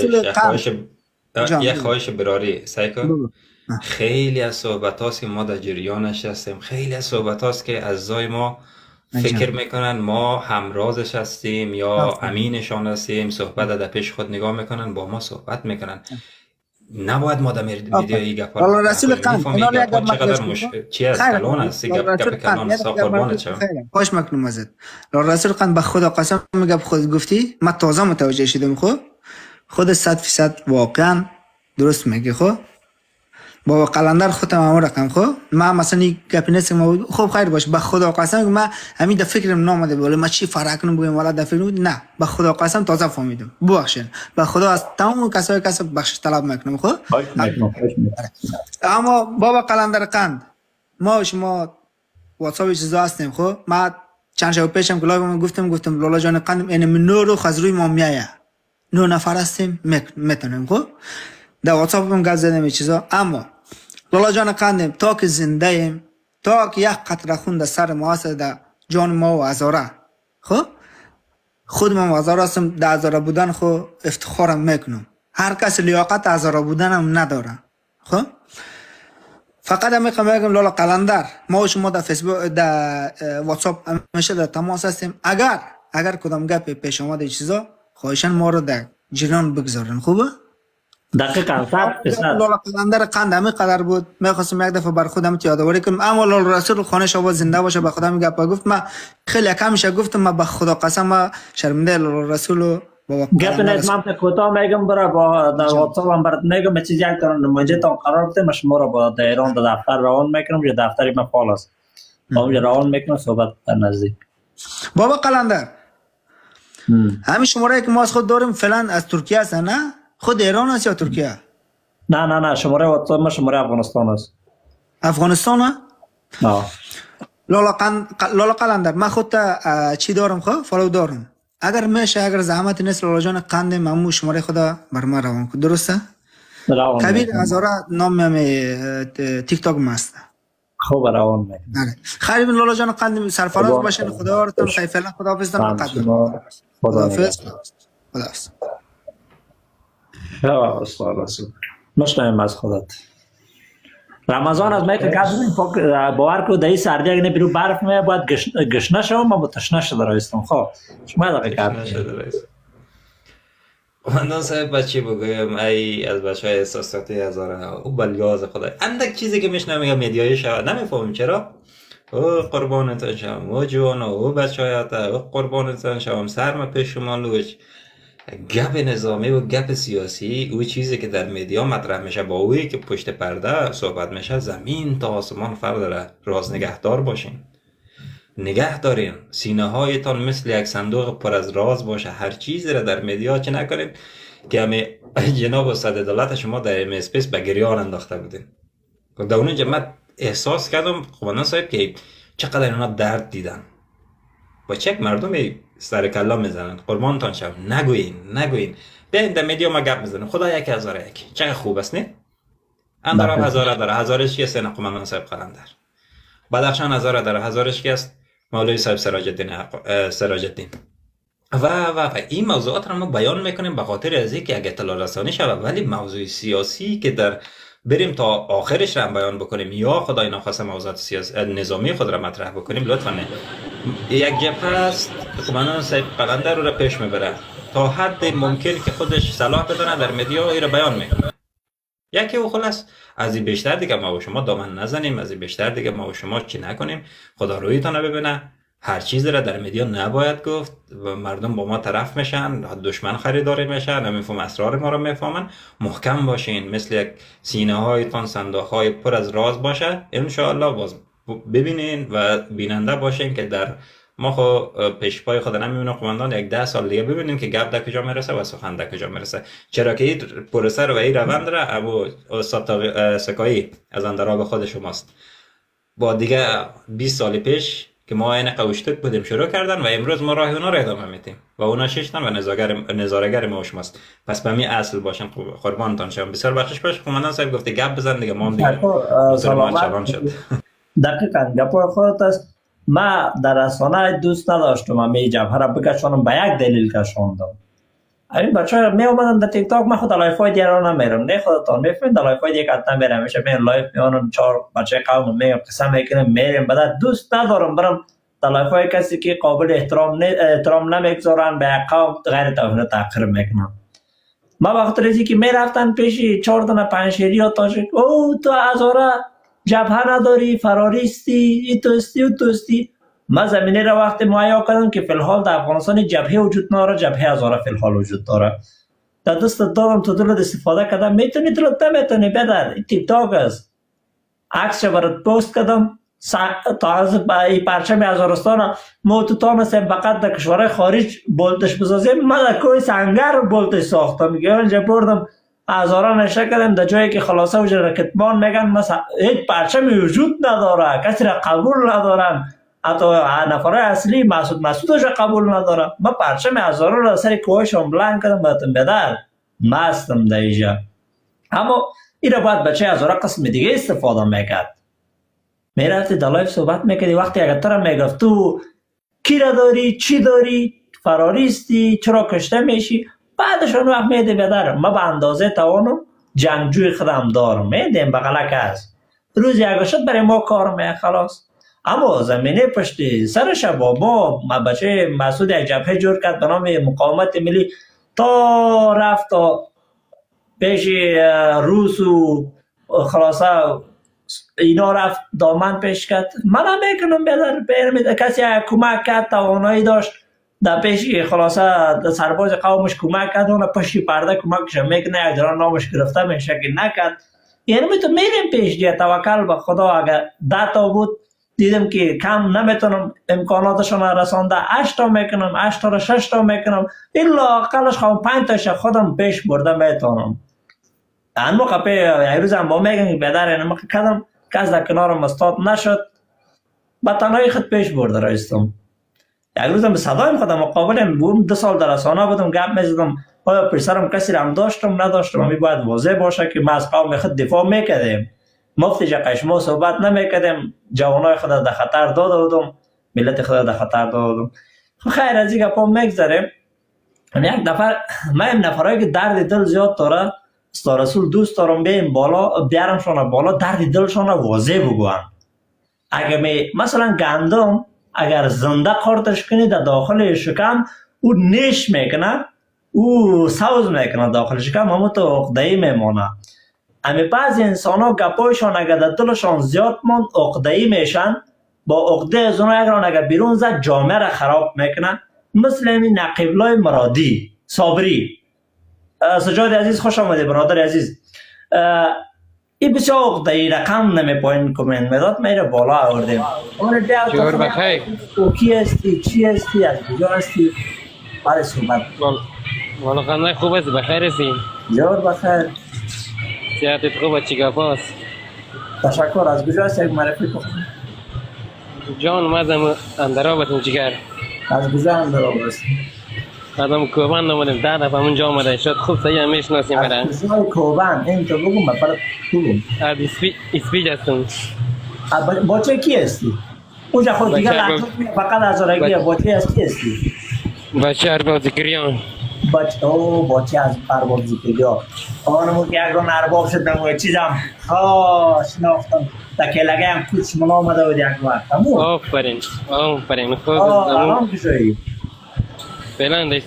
یک خواهش براری سعی کن. خیلی از صحبت هاست که ما در جریانش هستیم، خیلی از صحبت هاست که اعضای ما فکر میکنن ما همرازش هستیم یا امینشان هستیم. صحبت در پیش خود نگاه میکنن با ما صحبت میکنن. نباید ما در ویدیویی گپ والا رسول قند اونا رو اگر چقدر چی است کلان است گپ کلان است قربانت شم خوش مکنم ازت رسول قند به خدا قسم میگم خود گفتی من تازه متوجه شدم خود 100% واقعا درست میگی با قلندر خودم هم رقم من مثلا این گپی نیست خب خیر باش به خدا قسم من همین در فکرم نامده ولی من چی فرق کنم بگم ولی در فکرم نه به خدا قسم تازه فهمیدم ببخشید به خدا از تمام کسایی که بخشش طلب میکنم اما بابا قلندر قند ما شما واتساپ چیزا هستیم ما چند شب پیشم که لایو گفتم لالا جان قند این من نور خو از روی ما میایه 9 نفر هستیم میتونیم در واتساپ هم گپ زدیم چیزا اما لالا جان قندیم تا که زنده ایم تا که یک قطره خون در سر ما هست در جان ما و هزاره خود ما هزاره هستم در هزاره بودن افتخارم میکنم هر کس لیاقت هزاره بودن هم نداره فقط هم میگم لالا قلندر ما و شما در فیسبوک در واتساپ همیشه در تماس هستیم اگر کدام گپ پیش آمده چیزا خواهشاً ما رو در جریان بگذارن خوبه دقیقاً لالا قلندر قند همین قدر بود میخواستم یک دفعه بر خودم یادآوری کنم اما لالا رسول خانه شما زنده باشه به خودم گپ گفت من خیلی کمش گفتم من به خدا قسم شرمنده لالا رسول گپ نیست من کوتاه میگم برای با در واتساپ هم برات میگم چیز یک تا منجه تا قرار بده شما رو با ایران در دفتر روان میکنم یا دفتری من فعال است اونجا روان میکنم صحبت در نزدیک بابا قلندر همین شماره که ما از خود داریم فعلا از ترکیه است نه خود ایران است یا ترکیه نه شماره واتساپ ما شماره افغانستان است افغانستان نه لالا قلندر من خود چی دارم فالو دارم اگر میشه اگر زحمت نیست لالا جان قند ممو شماره خدا بر ما روان کن درسته کبیر هزاره نام تیک تاک ماست خوب روان میکنه خیلی لالا جان قند سرفراز باشین خدا رو خیلی فعلا خداحافظ دارم خداحافظ یا استاد رسول مشتاقم از خودت رمضان از میگه کسی باور کو دایی سردی اگه بیرو برف می باید گشنه شو ما تشنه شده رایستم شما دقیقه کار من صاحب بچه بگویم ای از بچهای احساساتی هزاره او بلیاز خدا اندک چیزی که میشنم میدیایی شود نمیفهمم چرا او قربانتان شوم او جوان او بچهایت او قربانتان شوم سرم پیش شما لوچ گپ نظامی و گپ سیاسی او چیزی که در مدیا مطرح میشه با اویی که پشت پرده صحبت میشه زمین تا آسمان فرق داره راز نگهدار باشین نگه دارین سینه هایتان مثل یک صندوق پر از راز باشه هر چیزی را در مدیا چه نکنین که همه جناب استاد دولت شما در ام اسپیس به گریان انداخته بودین در اونجا من احساس کردم قومندان صاحب که چقدر اونا درد دیدن با چک مردمی سر کلا میزنن قربانتان شم نگوین بیاین در مدیا ما گپ میزنیم خدا 1001 چقدر خوب است نه اندراب هزاره داره هزارش کی است نه قومندان صاحب قلندر بدخشان هزاره داره هزارش کی است مولوی صاحب سراج الدین و این موضوعات را ما بیان میکنیم به خاطر از اینکه اگه اطلاع رسانی شود ولی موضوع سیاسی که در بریم تا آخرش را بیان بکنیم یا خدای ناخواسته موضوعات سیاسی نظامی خود را مطرح بکنیم لطفا نه یک جبهه است قومندان صاحب قلندر رو پیش میبره تا حد ممکن که خودش صلاح بدونه در مدیا این را بیان میکنه یکی و خلاص از این بیشتر دیگه ما و شما دامن نزنیم از این بیشتر دیگه ما و شما چی نکنیم خدا رویتان ببینه هر چیز را در مدیا نباید گفت و مردم با ما طرف میشن دشمن خریداری میشن نمیفهم اسرار ما رو میفهمن محکم باشین مثل یک سینه هایتان صندوق های پر از راز باشه ان شاء الله باز ببینین و بیننده باشین که در ما خو پیش پای خود نمیبینیم قومندان یک 10 سال دیگه ببینیم که گپ در کجا میرسه و سخن در کجا میرسه چرا که این پروسه و این روند را ابو استاد سکایی از اندراب خود شماست با دیگه 20 سال پیش که ما این قوشتک بودیم شروع کردن و امروز ما راه اونا را ادامه میدیم و اونا ششتن و نظارگر ما شماست پس به می اصل باشن قربانتان شم بسیار بخشش باش قومندان صاحب گفته گپ بزن دیگه ما هم دیگه چالان شد دقیقاً گپ خودت است ما در رسانه دوست نداشتم می جبهه را بکشونم به یک دلیل کشوندم این بچه‌ها می اومدن در تیک تاک من خود لایفای دیگران نمیرم نه خودتان میفهمید در لایفای دیگه حتما میرم میشه من لایف میونم 4 بچه قوم میگم قسم میکنم میرم بعد دوست ندارم برم در لایفای کسی که قابل احترام نمیگذارن به قوم غیر توهین تحقیر میکنن ما وقت رزی که میرفتن پیش 4 تا 5 شهری ها تاجیک، او تو هزاره جبهه نداری، فراریستی، ای توستی و توستی. من زمینه را وقت معیا کردم که فی الحال در افغانستان جبهه وجود نداره، جبهه هزاره فی الحال وجود داره. در دست دادم تو دلت استفاده کردم، میتونی دلت نمیتونی بدر تیک تاک است. عکس برات پست کردم تا از پرچم هزارستان ما تو تانستیم فقط در کشورهای خارج بولتش بسازیم. من در کوی سنگر بولتش ساختم، میگه اونجا بردم هزاران نشه کردم در جایی که خلاصه وجود رکتبان میگن مثلا هیچ پرچمی وجود نداره، کسی را قبول ندارن، حتی نفره اصلی مسعودش قبول نداره. من پرچم هزاره را سر کوهشون بلند کردم بهتون بدر مستم در اینجا. اما این را باید بچه هزاره قسم دیگه استفاده میکرد. میرفتی در لایف صحبت میکردی، وقتی اگر تو را میگفت تو کی را داری، چی داری، فراریستی، چرا کشته میشی، بعدشون وقت میده بدر ما به اندازه توانم جنگجوی خودم دارم میدیم بغلک هست روزی اگر شد برای ما کار می خلاص. اما زمینه پشت سرش بابا بچه مسعود یک جبهه جور کرد به نام مقاومت ملی تا رفت تا پیش روس و خلاصه اینا رفت دامن پیش کرد. من هم میکنم بدر کسی کمک کرد توانایی داشت در پیش خلاصه سرباز قومش کمک کرد، اون پشتی پرده کمکش میکنه، یک جران نامش گرفته میشه که نکرد. یعنی می تو میریم پیش دیگه، توکل به خدا. اگر 10 تا بود دیدم که کم نمیتونم امکاناتشون رسانده 8 تا میکنم، 8 تا را 6 تا میکنم، الا اقلش خواهم 5 تاش خودم پیش برده میتونم. این موقع یک روز هم با میگم که بدر این موقع کدم کس در کنارم استاد نشد، با تنهایی خود پیش برده رایستم. یک روز هم به صدایم خودم مقابلم بودم، 2 سال در رسانه بودم، گپ میزدم آیا پسرم کسی را هم داشتم نداشتم. همی باید واضح باشه که ما از قوم خود دفاع میکردیم، مفتی جقشما صحبت نمیکردیم، جوانای خود در خطر داده بودم، ملت خود در خطر داده بودم. خیر از این گپا میگذریم. یک نفر من نفرایی که درد دل زیاد داره استا رسول دوست دارم بیم بالا بیارمشون بالا، درد دلشون واضح بگویم. اگه مثلا گندم اگر زنده قارتش کنی در داخل شکم او نیش میکنه، او سوز میکنه داخل شکم، همون تو عقده‌ای میمانه. اما بعضی انسان ها گپایشان اگر در دلشان زیاد ماند عقده‌ای میشن، با عقده از اونها اگر بیرون زد جامعه را خراب میکنه. مثل این نقیبلای مرادی صابری. سجاد عزیز خوش آمده برادر عزیز. این بسیار عقده‌ای رقم نمیپاین کمنت میداد میره بالا آوردیم. جور بخیر. او کی هستی، چی هستی، از کجا هستی؟ برای صحبت. والا خانه خوب است، بخیر هستی؟ جور بخیر. صحتت خوب است، چی گپاست؟ تشکر. از کجا هستی یک معرفی کن؟ جان مازم اندرابتون جگر. از کجا اندراب هستی؟ آدم کوبان نمودیم 10 دفعه اونجا آمده شد، خوب صحیح میشناسیم برای از کجای کوبان؟ این تو بگو من برات بگم. از اسپیج هستم. با چه کی هستی؟ اونجا خود دیگه لحظه فقط از آرگیه با چه هستی؟ بچه ارباب ذکریان. بچه از ارباب ذکریان. آنمون که اگر ارباب شد نموی چیزم شناختم تکیلگه هم کچ من آمده بود یک وقت. آفرین خوب. آرام کشایی؟ فعلا در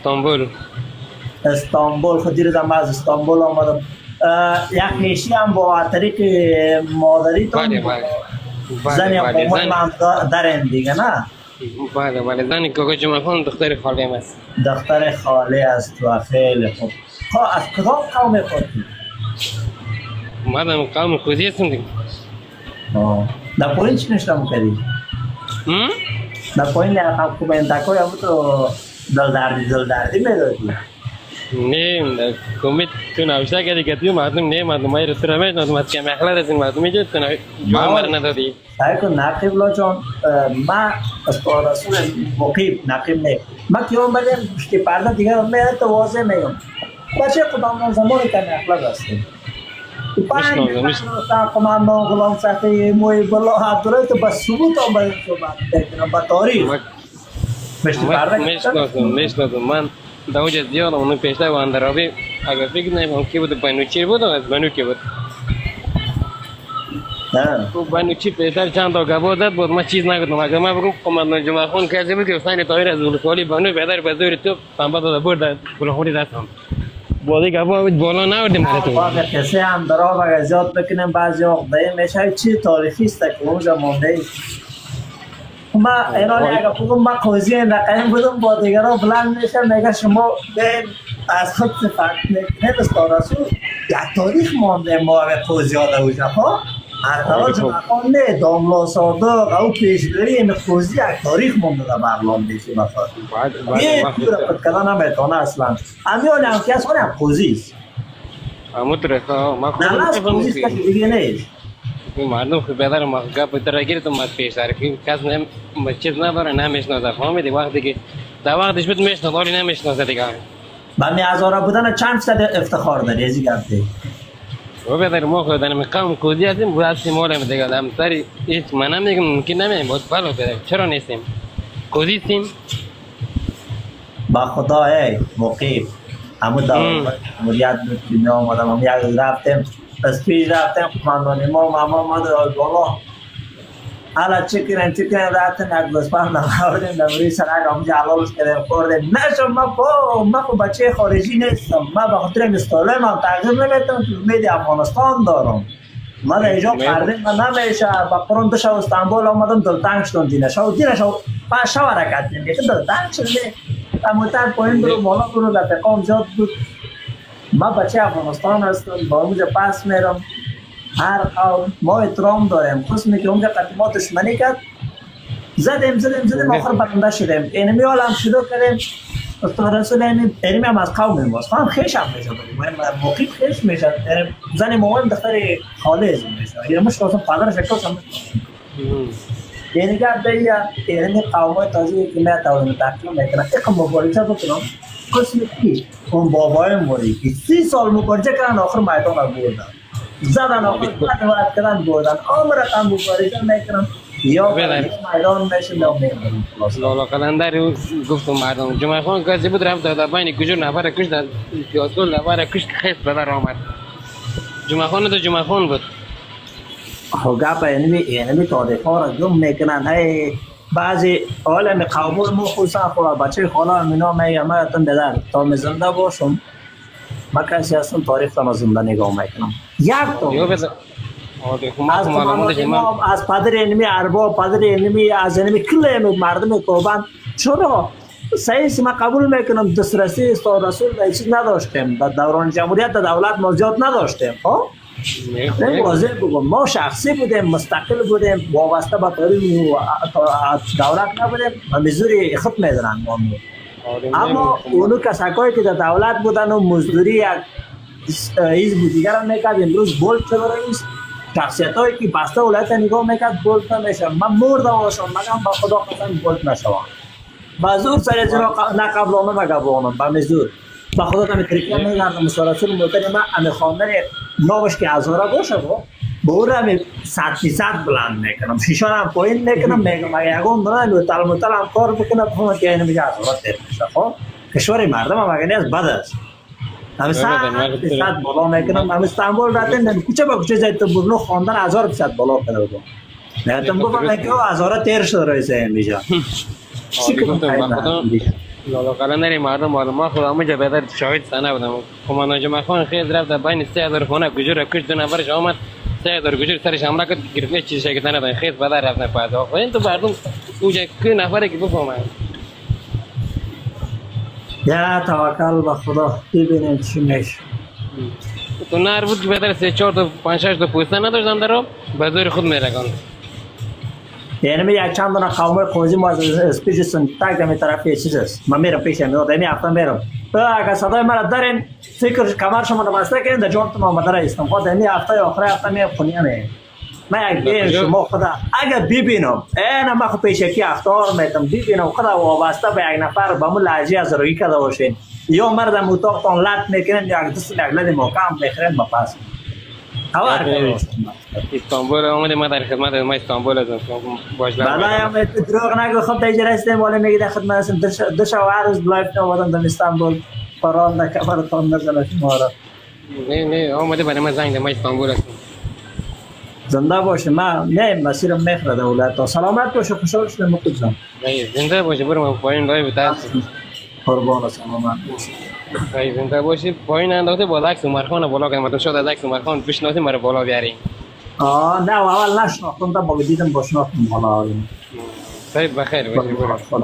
استانبول خود دیردم از استانبول آمدم. یک نیشی هم با طریق مادری تو زنی هم با من دارن دیگه نه؟ بله زنی که جمعه خون دختر خاله هم است. دختر خاله است و خیلی خوب. از کدام قوم خودی؟ مادم قوم خودی هستم دیگه. در پایین چی نشتم کردی؟ در پایین لیاقم کومنتاکوی هم تو دلدردی میدادی؟ نه کمیت تو نوشته کردی که توی مردم نه مردم های رسول میشناسم از که مخلط از این مردم میگه تو جوان مر ندادی. سعی کن نقیب لا جان ما از رسول مقیب نقیب نه ما کیون بگم پشت پرده دیگه میاد تو واضح میگم بچه خودم زمانی که مخلط هستیم تا قماندان غلام صفی موی بلا حضرت تو بس ثبوت هم باید صحبت بکنم با تاریخ پشت پرده میشناسم من داوجه زیاد اونو پیشتر و اندرابی اگر فکر نمیکنم کی بود بانوچی بود از بانوچی بود بانوچی پیشتر چند تا گبا زد بود ما چیز نگفتم اگر من بگم قماندان جمعه خون کسی بود که حسین طاهر از ولسوالی بانو پیدر به زور تو پنبه داده برد گلخوری دستم بازی که بالا نوردیم براتون. واقعا قصه هم در آب اگر زیاد بکنیم بعضی وقت میشه چی تاریخی است که اونجا مونده. ما ایران اگر بگم ما قاضی این رقم بودم با دیگران بلند میشه میگه شما از خود صفت نکنید رسول یک تاریخ مانده ما به قاضی ها دوشه ها ارتباط مقام نه داملا صادق او پیشگری این قاضی یک تاریخ مانده در بغلان دیشی بخواد یه دور پد کلان هم بیتانه اصلا امیان هم که اصلا هم قاضی است همون درسته ما نه از قاضی است که دیگه نیست مردم که بدر ما گپ ترگیر تو مت پیش داره که کس چیز نداره نمیشناسه فهمیدی وقتی که در وقتش بود میشناسه ولی نمیشناسه دیگه با میازارا بودن چند فیصد افتخار داری ازی گفته و بدر ما خود داریم قوم کودی هستیم بود هستیم مولم دیگه دم سری هیچ منم میگم ممکن نمیم بود بلو بدر چرا نیستیم کودی هستیم با خدا ای موقیف همون موریت بود که می آمدم هم یک رفتیم از پیش رفتیم خواندانی ما ماما در بالا حالا چکنیم رفتیم یک بسپر نماردیم نموری سرک هم جلالش کردیم خوردیم نشم ما خود بچه خارجی نیستم ما به خاطر مستالیم هم تغییر نمیتم که امید افغانستان دارم ما در اینجا کردیم من نمیشه با قرآن دو شو استانبول آمدم دلتنگ شدم دینه شو پس شو حرکت دیم لیکن دلتنگ شده تموتر پایین برو بالا برو رفقام زیاد بود ما بچه افغانستان هستم با اونجا پس میرم هر قوم ما احترام داریم خصوصی که اونجا قدیمات دشمنی کرد زدیم آخر برنده شدیم اینمی حال هم شروع کردیم استاد رسول اینمی هم از قوم ماست خواهم خیش هم میشه موقعی خیش میشه زن موهم دختر خاله ازم میشه یه مشکل اصلا پادر شکل هم اینی که بیا اینمی قوم های تازه که من تاولیم تحکیم میکنم ایک مبارزه بکنم قسمی که اون بابای موری که 30 سال مبارزه کردن آخر میدان رو بردن زدن آخر وقت کردن بردن عمر هم مبارزه میکنم یا میدان میشه یا میبرم لالا قلندر گفتم مردم جمعه خان کسی بود رفت در بین کجور نفر کش در پیاسکول نفر کش خیست بدر آمد جمعه خان تو جمعه خان بود گپ اینمی تاریخ‌ها را جمع میکنن هی بعضی عالم قومون ما خصوصا خود بچه خالا مینا میگم من بدر تا می زنده باشم ما کسی هستم تاریخ را زنده نگاه میکنم یک تا از پدر اینمی ارباب پدر اینمی از اینمی کل مردم کوبان چرا سعی ما قبول میکنم دسترسی استاد رسول به چیز نداشتیم در دوران جمهوریت دولت ما زیاد نداشتیم ها واضح بگم ما شخصی بودیم مستقل بودیم وابسته به تاریخ دولت نبودیم و مزدوری خود میدونن ما اما اونو کسایی که در دولت بودن و مزدوری یک حزب دیگر هم میکرد امروز بولت شده رئیس شخصیت هایی که بسته ولایت نگاه میکرد بولت نمیشه من مرده باشم مگم با خدا قسم بولت نشوم با زور سر از نه قبلانه مگبانم با مزدور با خدا کمی ترکیه میگردم مسارسول موتر من امی خواندن نامش که ازاره باشه با او را همی 100% بلند میکنم شیشان هم پایین میکنم میگم اگه یکون دونه لوتل موتل هم کار بکنم بخونم که اینو میگه ازاره تیر میشه خب کشوری مردم هم اگه نیست بد است همی 100% بالا میکنم همی استانبول رفتیم کوچه با کوچه زیت برنو خواندن 1000% بالا کرده بودم نهتم گفتم که ازاره تیر شده رئیسه این میشه لالا قلندر مردم ما خود همونجا بدر شاهد سنه بودم کماندان جمعه خان خیز رفت در بین 3000 خانه گجور کش دو نفرش آمد 3000 گجور سرش حمله کرد گرفتنش چیزی شکل ندادن خیز بدر رفتن پس آخه این تو مردم اونجا که نفره که بفهمن یا توکل به خدا ببینیم چی میشه تو نهر بود که بدر 3 4 تا 5 6 تا پوسته نداشتن در آب به زور خود میرگان یعنی یک چند دونه قوم قوزی ما از اسپیشن تاگ دمی طرف یه چیز است من میرم پیش میاد دمی هفته میرم اگه صدای مرا دارین فکر کمر شما رو بسته کنین در جواب ما مدار استم خود دمی هفته آخر هفته میام خونیانه من یک دین شما خدا اگه ببینم اینا ما خود پیشکی اختار میتم ببینم خدا وابسته به یک نفر با مو لهجه از روی کرده باشین یا مردم اتاقتان لط میکنین یک دست یک لد محکم بخرین با پس استانبول آمده ما در خدمت ما استانبول هستم باش بله هم دروغ نگو خب در اجرا هستیم ولی میگه در خدمت هستم دو شو هر روز لایف نمودم در استانبول فران در کبرتان نزنه شما را نه آمده برای ما زنگ ما استانبول هستم زنده باشه ما نه مسیرم میخوره دولت تا سلامت باشه خوشحال شدم مقدم زنده باشه برو ما پایین لایو تاس قربان سلامت باشید. خیلی زنده باشی. پایین انداخته بالا عکس عمرخان بالا کنم تو شاید از عکس عمرخان بشناسی مرا بالا بیاریم. نه اول نشناختم تا با دیدم بشناختم حالا. خیلی بخیر باشی.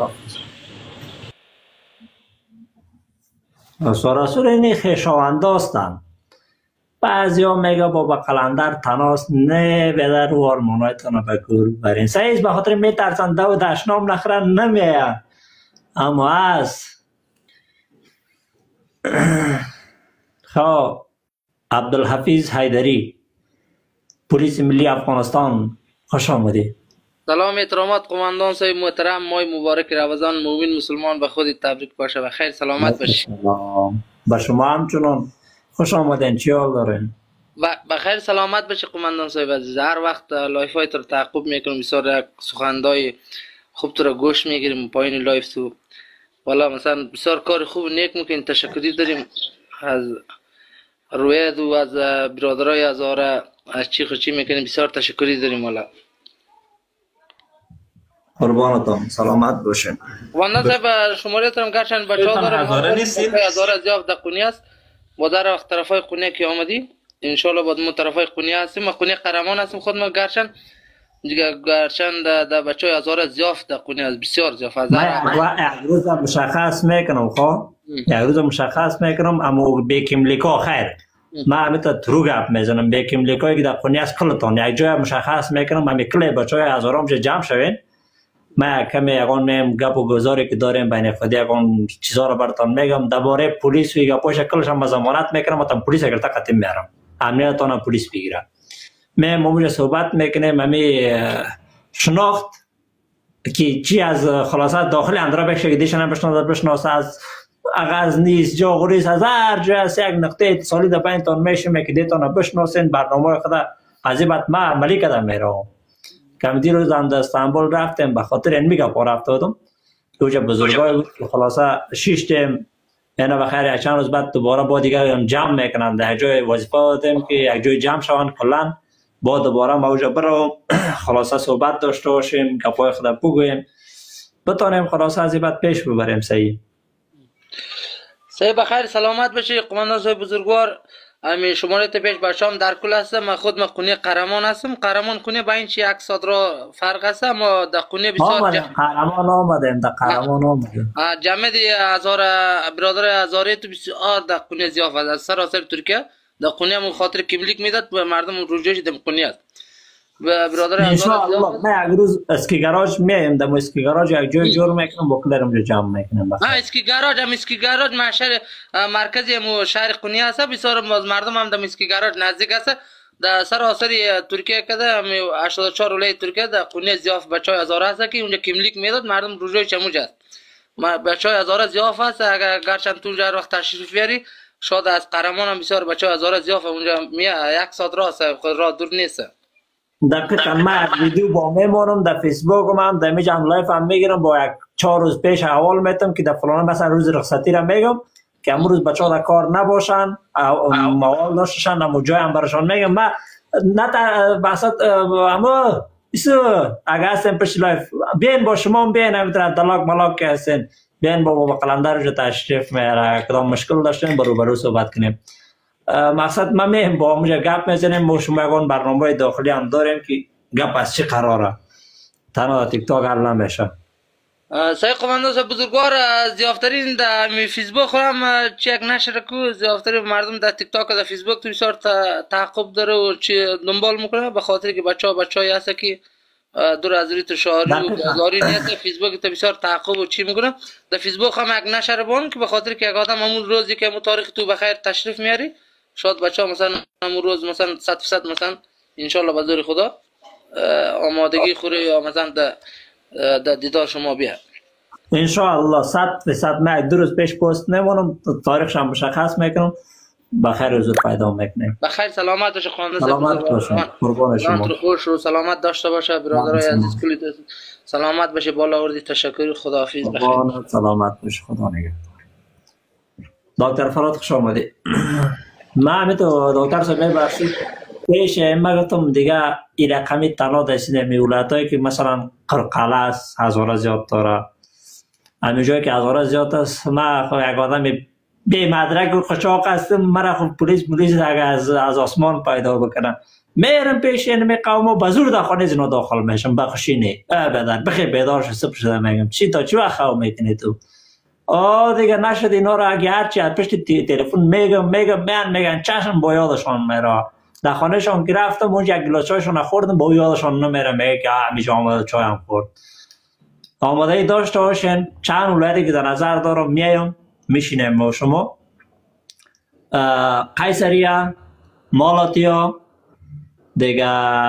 سراسر اینی خویشاوند هستند. بعضی ها میگه بابا قلندر تناس نه بدر رو آرمانایتان بکور برین سعیز به خاطر میترسن دو دشنام نخرن نمیه اما از خواه عبدالحفیظ حیدری پلیس ملی افغانستان خوش آمدی. سلام احترامات قماندان صاحب محترم، ماه مبارک رمضان مومن مسلمان به خودت تبریک باشه و خیر سلامت باشی. با شما همچنان خوش آمدین. چی حال دارین؟ و خیر سلامت باشی قماندان صاحب عزیز. هر وقت لایف های تو رو تعقیب میکنم، بسیار سخنرانی خوب تو رو گوش میگیریم پایین لایف تو. والا مثلا بسیار کار خوب نیک میکنین. تشکری داریم از روید و از برادرای هزاره از چی خوشی میکنیم. بسیار تشکری داریم والا. قربانتان سلامت باشین. قماندان صاحب شماره ترم گرچند بچه‌ها دارم هزاره نیستین؟ هزاره زیاد در قونیه است. و در وقت طرفای قونیه که آمدی انشالله بعد ما طرفای قونیه هستیم. ما قونیه قهرمان هستیم خود ما گرچند دیگه گرچند در بچه‌های هزاره زیاف در قونیه است بسیار زیاف. من یک روز مشخص میکنم خواه یک روز مشخص میکنم اما بیکیملیکا خیر من همیتا ترو گپ میزنم. بیکیملیکایی که در قونیه است کلتان یک جای مشخص میکنم همی کلی بچه‌های هزاره همشه جمع شوین. من کمی یکان میم گپ و گذاری که داریم بین خودی یکان چیزا رو براتون میگم درباره پلیس و گپاش کلش هم ضمانت میکنم و تا پلیس اگر تا قتیم میارم امنیتتان پلیس بگیره. من موجه صحبت میکنیم همی شناخت که چی از خلاصات داخل اندرا بکشه که دیشن بشناسه از اغاز نیست جا غریز از هر جای از یک نقطه اتصالی در بینتان میشیم که دیتان بشناسین برنامه خدا قضیبت ما عملی کدم میرم. کمیدی روز هم در استانبول رفتیم به خاطر این میگه پا رفته بودم دوجه بزرگای بود که خلاصه شیشتیم اینا بخیر چند روز بعد دوباره با دیگه جمع میکنن در جای وظیفه دادیم که یک جای جمع شوند کلن با دوباره موجه برو خلاصه صحبت داشته باشیم گپای خدا بگویم بتانیم خلاصه از این بعد پیش ببریم. صحیح بخیر سلامت باشی قماندان صاحب بزرگوار. امی شماره پیش بچه‌ام در کل هستم. من خود ما قونیه قهرمان هستم. قهرمان قونیه با این چی یک صدرا فرق است اما در قونیه بسیار قهرمان آمدیم در قهرمان آمدیم. جمعیت هزار برادر هزاره تو بسیار در قونیه زیاف است. از سراسر ترکیه در قونیه مو خاطر کیملیک میداد و مردم رجوعش در قونیه است. و برادر هزاره من یک روز اسکی گاراژ میایم در اسکی گاراژ یک جای جور میکنم با کلرم رو جمع میکنم. اسکی گاراژ محشر مرکزی مو شهر قونیه است. بسیار مردم هم در اسکی گاراژ نزدیک است. در سراسر ترکیه کده 84 ولایت ترکیه در قونیه زیاف بچهای هزاره است که اونجا کیملیک میداد مردم رجوعش همونجا است. بچهای هزاره زیاف است. اگر گرچند تو اونجا وقت تشریف بیاری شاید از قهرمان هم بسیار بچهای هزاره زیاف اونجا یک ساعت راه دور نیست. دقیقا من ویدیو با میمونم در فیسبوک هم در میجا هم لایف هم میگیرم با یک 4 روز پیش حوال میتم که در فلانه مثلا روز رخصتی را میگم که امروز بچه ها در کار نباشن موال داشتشن اما جای هم برشان میگم من نه بحثت اما اگه هستیم پشت لایف بین با شما بین همیتر دلاک ملاک که هستین بین با قلندر رو تشریف میره کدام مشکل داشتین برو صحبت کنیم. مقصد ما میم با همونجا گپ میزنیم و شما یکان برنامه داخلی هم داریم که گپ از چی قراره تنها تیک تاک حل نمیشه. سعی قماندان صاحب بزرگوار زیافترین در فیسبوک هم چی یک نشر کو زیافترین مردم در تیک تاک و در فیسبوک تو بسیار تعقب داره و چی دنبال میکنه به خاطر که بچه‌ای هست که دور از ریت شهری و بازاری نیست. فیسبوک تا بسیار تعقب و چی میکنه در فیسبوک هم یک نشر بون که به خاطر که یک آدم همون روزی که همون تاریخ تو بخیر تشریف میاری شاید بچه‌ها مثلا همون روز مثلا 100% مثلا انشالله به زور خدا آمادگی خوره یا مثلا در دیدار شما بیاد انشالله 100% من 2 روز پیش پست میمونم تاریخش هم مشخص میکنم بخیر حضور پیدا میکنیم. بخیر سلامت باشه خانم. سلامت باشه قربان شما. خوش و سلامت داشته باشه برادرای عزیز کلی سلامت باشه بالا وردی تشکر خداحافظ بخیر. سلامت باشه خدا نگهدار. دکتر فرات خوش آمدید. من همیتو دکتر صاحب ببخشید پیش ما گفتم دیگه این رقمی تنها داشتیم ولایتایی که مثلا قرقله است هزاره زیاد داره همین جایی که هزاره زیاد است. من خب یک آدم بی مدرک و خشاق هستم، مرا خب پلیس اگر از آسمان پیدا بکنم میرم پیش این قوم و بزور در خانه زنا داخل میشم. بخشی نه بدن بخیر بیدار شد صبح شده میگم چی تا چی وقت خواب میکنی تو؟ دیگه نشد اینا را اگه هرچی از پشت تلفن میگن چشم با یادشان میره. در خانه شان که رفتم اونجا یک گلاس چایشون خوردم با یادشان نمیره. میگه که همیشه آماده چایم خورد. آماده داشته باشین. چند ولایتی که در نظر دارم میایم میشینیم با شما. قیصریه، مالاتیا، دیگه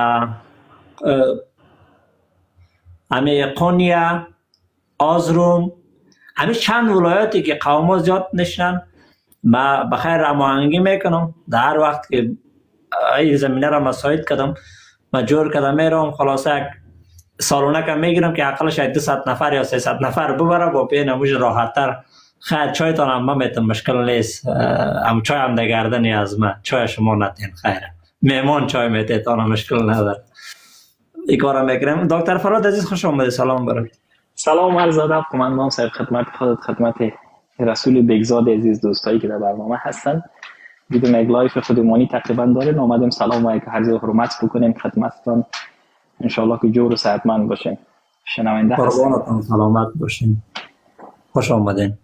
همه قونیه، آزروم، همه چند ولایتی که قوم زیاد نشنن. ما بخیر هماهنگی میکنم در هر وقت که این زمینه را مساعد کردم مجبور کردم میرم. خلاصه یک سالونه که میگیرم که اقلش 200 نفر یا 300 نفر ببره با پی نموش راحت تر. خیر چایتان هم من میتونم مشکل نیست. هم چای هم دگردنی از من چای شما نتین خیره میمون چای میتیتان هم مشکل نداره. این کارم میکنم. دکتر فراد عزیز خوش آمده. سلام برد. سلام عرض ادب قماندان صاحب، خدمت خودت، خدمت رسول بگزاد عزیز، دوستایی که در برنامه هستن. دیدم یک لایف خودمانی تقریبا دارین، اومدیم سلام و یک عرض حرمت بکنیم خدمتتون. انشالله که جور و صحتمند باشین. شنونده هستین. قربانتون سلامت باشین. خوش آمدین.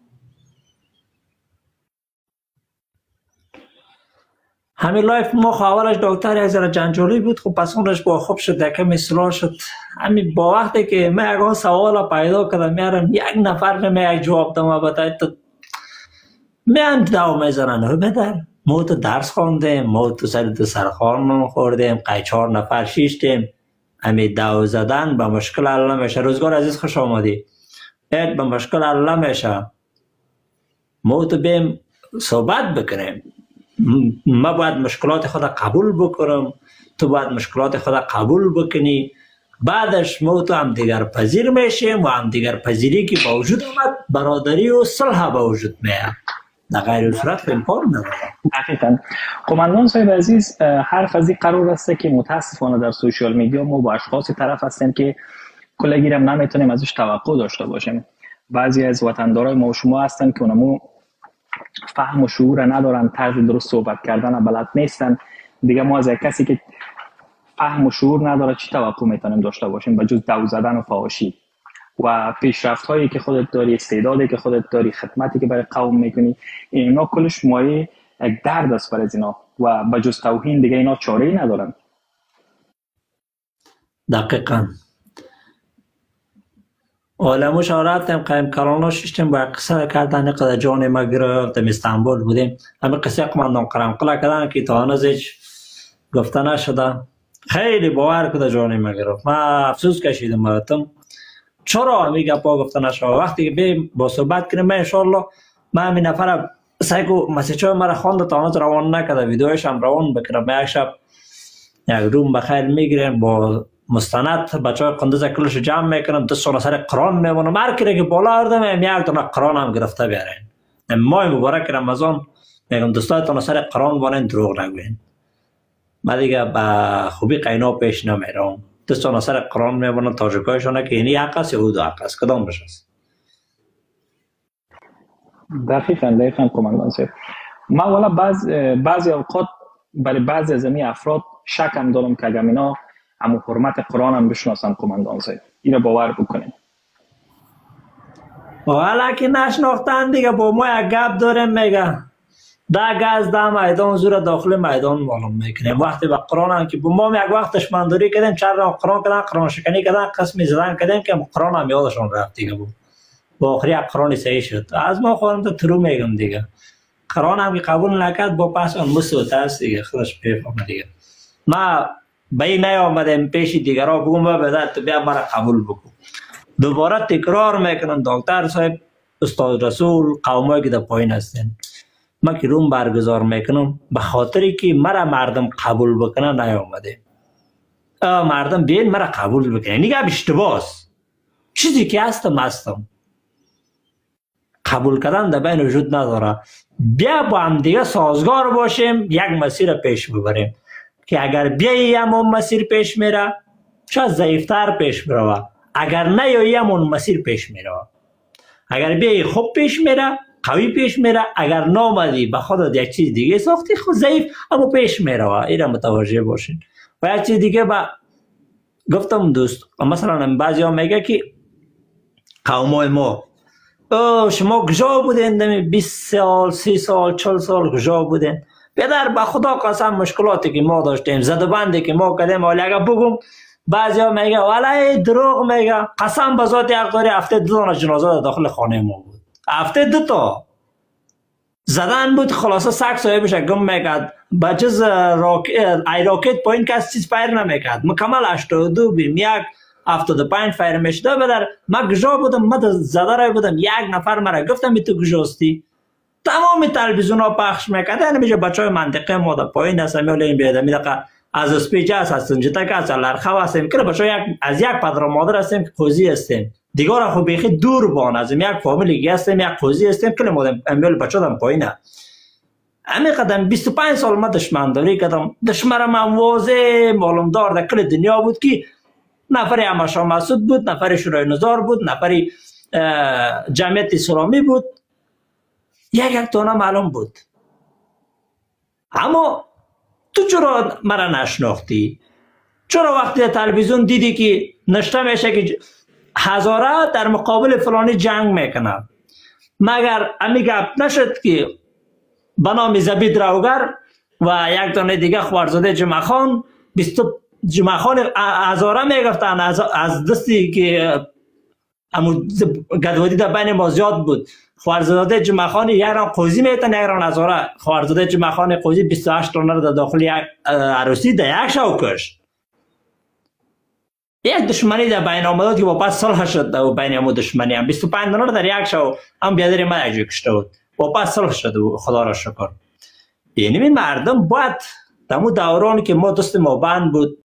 همین لایف ما اولش دکتر یک ذره جنجالی بود، خب پس اونش با خوب شد، یکم اصلاح شد. همین با وقتی که من اگه سوال پیدا کردم میارم یک نفر نمی یک جواب دم بتاید تو میان دو میزنن بدر. ما تو درس خوندیم، ما تو سرخوان خوردیم، قی 4 نفر شیشتیم. همین دو زدن به مشکل حل نمیشه. روزگار عزیز خوش آمدی. به مشکل حل نمیشه. ما تو بیم صحبت بکنیم. ما باید مشکلات خود قبول بکنم، تو باید مشکلات خود قبول بکنی. بعدش ما تو هم دیگر پذیر میشیم و هم دیگر پذیری که با وجود آمد برادری و صلح با وجود میاد. در غیر صورت امکان نداره. حقیقاً قماندان صاحب عزیز، حرف از این قرار است که متاسفانه در سوشیال میدیا ما با اشخاص طرف هستیم که کلگی هم نمیتونیم ازش توقع داشته باشیم. بعضی از وطندارای ما و شما هستن که اونمو فهم و شعور ندارن، طرز درست صحبت کردن بلد نیستن. دیگه ما از کسی که فهم و شعور نداره چی توقع میتونیم داشته باشیم به جز دو زدن و فحاشی و پیشرفت هایی که خودت داری، استعدادی که خودت داری، خدمتی که برای قوم میکنی. اینا کلش مایه یک درد است برای اینا و به جز توهین دیگه اینا چاره‌ای ندارن. دقیقاً. عالم شهرتیم قیم کلانا ششتیم با قصه کردن قدر جان ما گرفتم. استانبول بودیم. همه قصه قماندان قرم قلع کردن که تا هنوز هیچ گفته نشده. خیلی باور کده جان ما گرفت. من افسوس کشیدم براتم. چرا همین گپا گفته نشده؟ وقتی که بیم با صحبت کنیم انشالله من همین نفر سایکو مسیجای مرا خواند تا هنوز روان نکرده، ویدیوش هم روان بکنم. یک شب یک روم بخیر میگیریم با مستند بچه‌های قندوز کلش جمع میکنم، 2 سال سر قرآن میمونم. هر کی که بالا آوردم یک دونه قرآن هم گرفته بیارین. ماه مبارک رمضان میگم دوستایتون سر قرآن وارن دروغ نگوین. من دیگه با خوبی قینا پیش نمیرم. 2 سال سر قرآن میمونم تاجیکایشونه که اینی حق است یا او حق است، کدام بشه؟ دقیقاً قماندان صاحب. من والا بعضی اوقات برای بعضی از این افراد شک هم دارم که اگر اینا اما حرمت قرآن هم بشناسن قماندان صاحب، اینو باور بکنیم. حالا که نشناختن دیگه با ما یک گپ داریم میگه ده گز ده میدان زور داخل میدان معلوم میکنیم. وقتی به قرآن هم که با ما یک وقتش مندوری کردیم، 4 قرآن کردن، قرآن شکنی کردن، قسمی زدن کردیم که قرآن هم یادشون رفت دیگه. با آخری یک قرآن صحیح شد. از ما خودم تو ترو میگم دیگه. قرآن هم که قبول نکرد با پس اون مسعود است دیگه، خودش بفهمه دیگه. ما به این نیامدم پیش دیگرها بگم بذار تو بیا مرا قبول بکن. دوباره تکرار میکنم دکتر صاحب، استاد رسول، قومایی که در پایین هستن، ما که روم برگزار میکنم به خاطری که مرا مردم قبول بکنه نیامده. مردم بیاین مرا قبول بکنه، نگه اشتباه، چیزی که هستم قبول کردن در بین وجود نداره. بیا با هم دیگه سازگار باشیم، یک مسیر پیش ببریم که اگر بیایی همون مسیر پیش میره شاید ضعیفتر پیش بروه، اگر نیایی همون مسیر پیش میره. اگر بیایی خوب پیش میره، قوی پیش میره. اگر نامدی به خودت یک چیز دیگه ساختی خود ضعیف اما پیش میره. این متوجه باشین. و یک چیز دیگه گفتم دوست، مثلا بعضی ها میگه که قومای ما شما کجا بودین 20 سال 30 سال 40 سال کجا بودین؟ پدر به خدا قسم مشکلاتی که ما داشتیم، زد و بندی که ما کردیم، ولی اگه بگم بعضی ها میگه ولی دروغ میگه. قسم به ذات یک داری هفته 2 تا جنازه داخل خانه ما بود، هفته 2 تا زدن بود. خلاصه سگ صاحبش گم میکرد، بجز راکت پایین کس چیز فایر نمیکرد. مکمل 82 بیم، یک 75 فایر میشده. بدر من کجا بودم؟ من زده رای بودم. یک نفر مرا گفتم تو کجاستی؟ تمام تلویزیون ها پخش میکرد. یعنی میشه بچه های منطقه ما در پایین هستم، ولی این بیاده میدقه از اسپیچ هست، از سنجتک هست، از لرخو هستیم که بچه از یک پدر و مادر هستیم که قوزی هستیم. دیگر خو بیخی دور بان از یک فامیلی هستیم، یک قوزی هستیم که مادم امیل بچه دم پایینه. امی قدم 25 سال ما دشمن داری کردم. دشمن من واضح معلوم دار در کل دنیا بود که نفری اماشا مسعود بود، نفری شورای نظار بود، نفری جمعیت اسلامی بود، یک تانه معلوم بود. اما تو چرا مرا نشناختی؟ چرا وقتی تلویزیون دیدی که نشته میشه که هزاره در مقابل فلانی جنگ میکنه؟ مگر امی گپ نشد که به نام زبید روگر و یک دانه دیگه خوارزاده جمعخان، 20 جمعخان هزاره میگفتن از دستی که گدوادی در بین ما زیاد بود. خوارزاده جمعخان یک ران قوزی میتن، یک ران هزاره. خوارزاده جمعخان قوزی 28 رانه در داخل یک عروسی در یک شو کشت. یک دشمنی در بین آمده که واپس صلح شد و بین همون دشمنی هم 25 رانه در یک شو هم بیادری ما یک جوی کشته بود، واپس صلح شد و خدا را شکر. یعنی مردم باید در دورانی که ما دست ما بند بود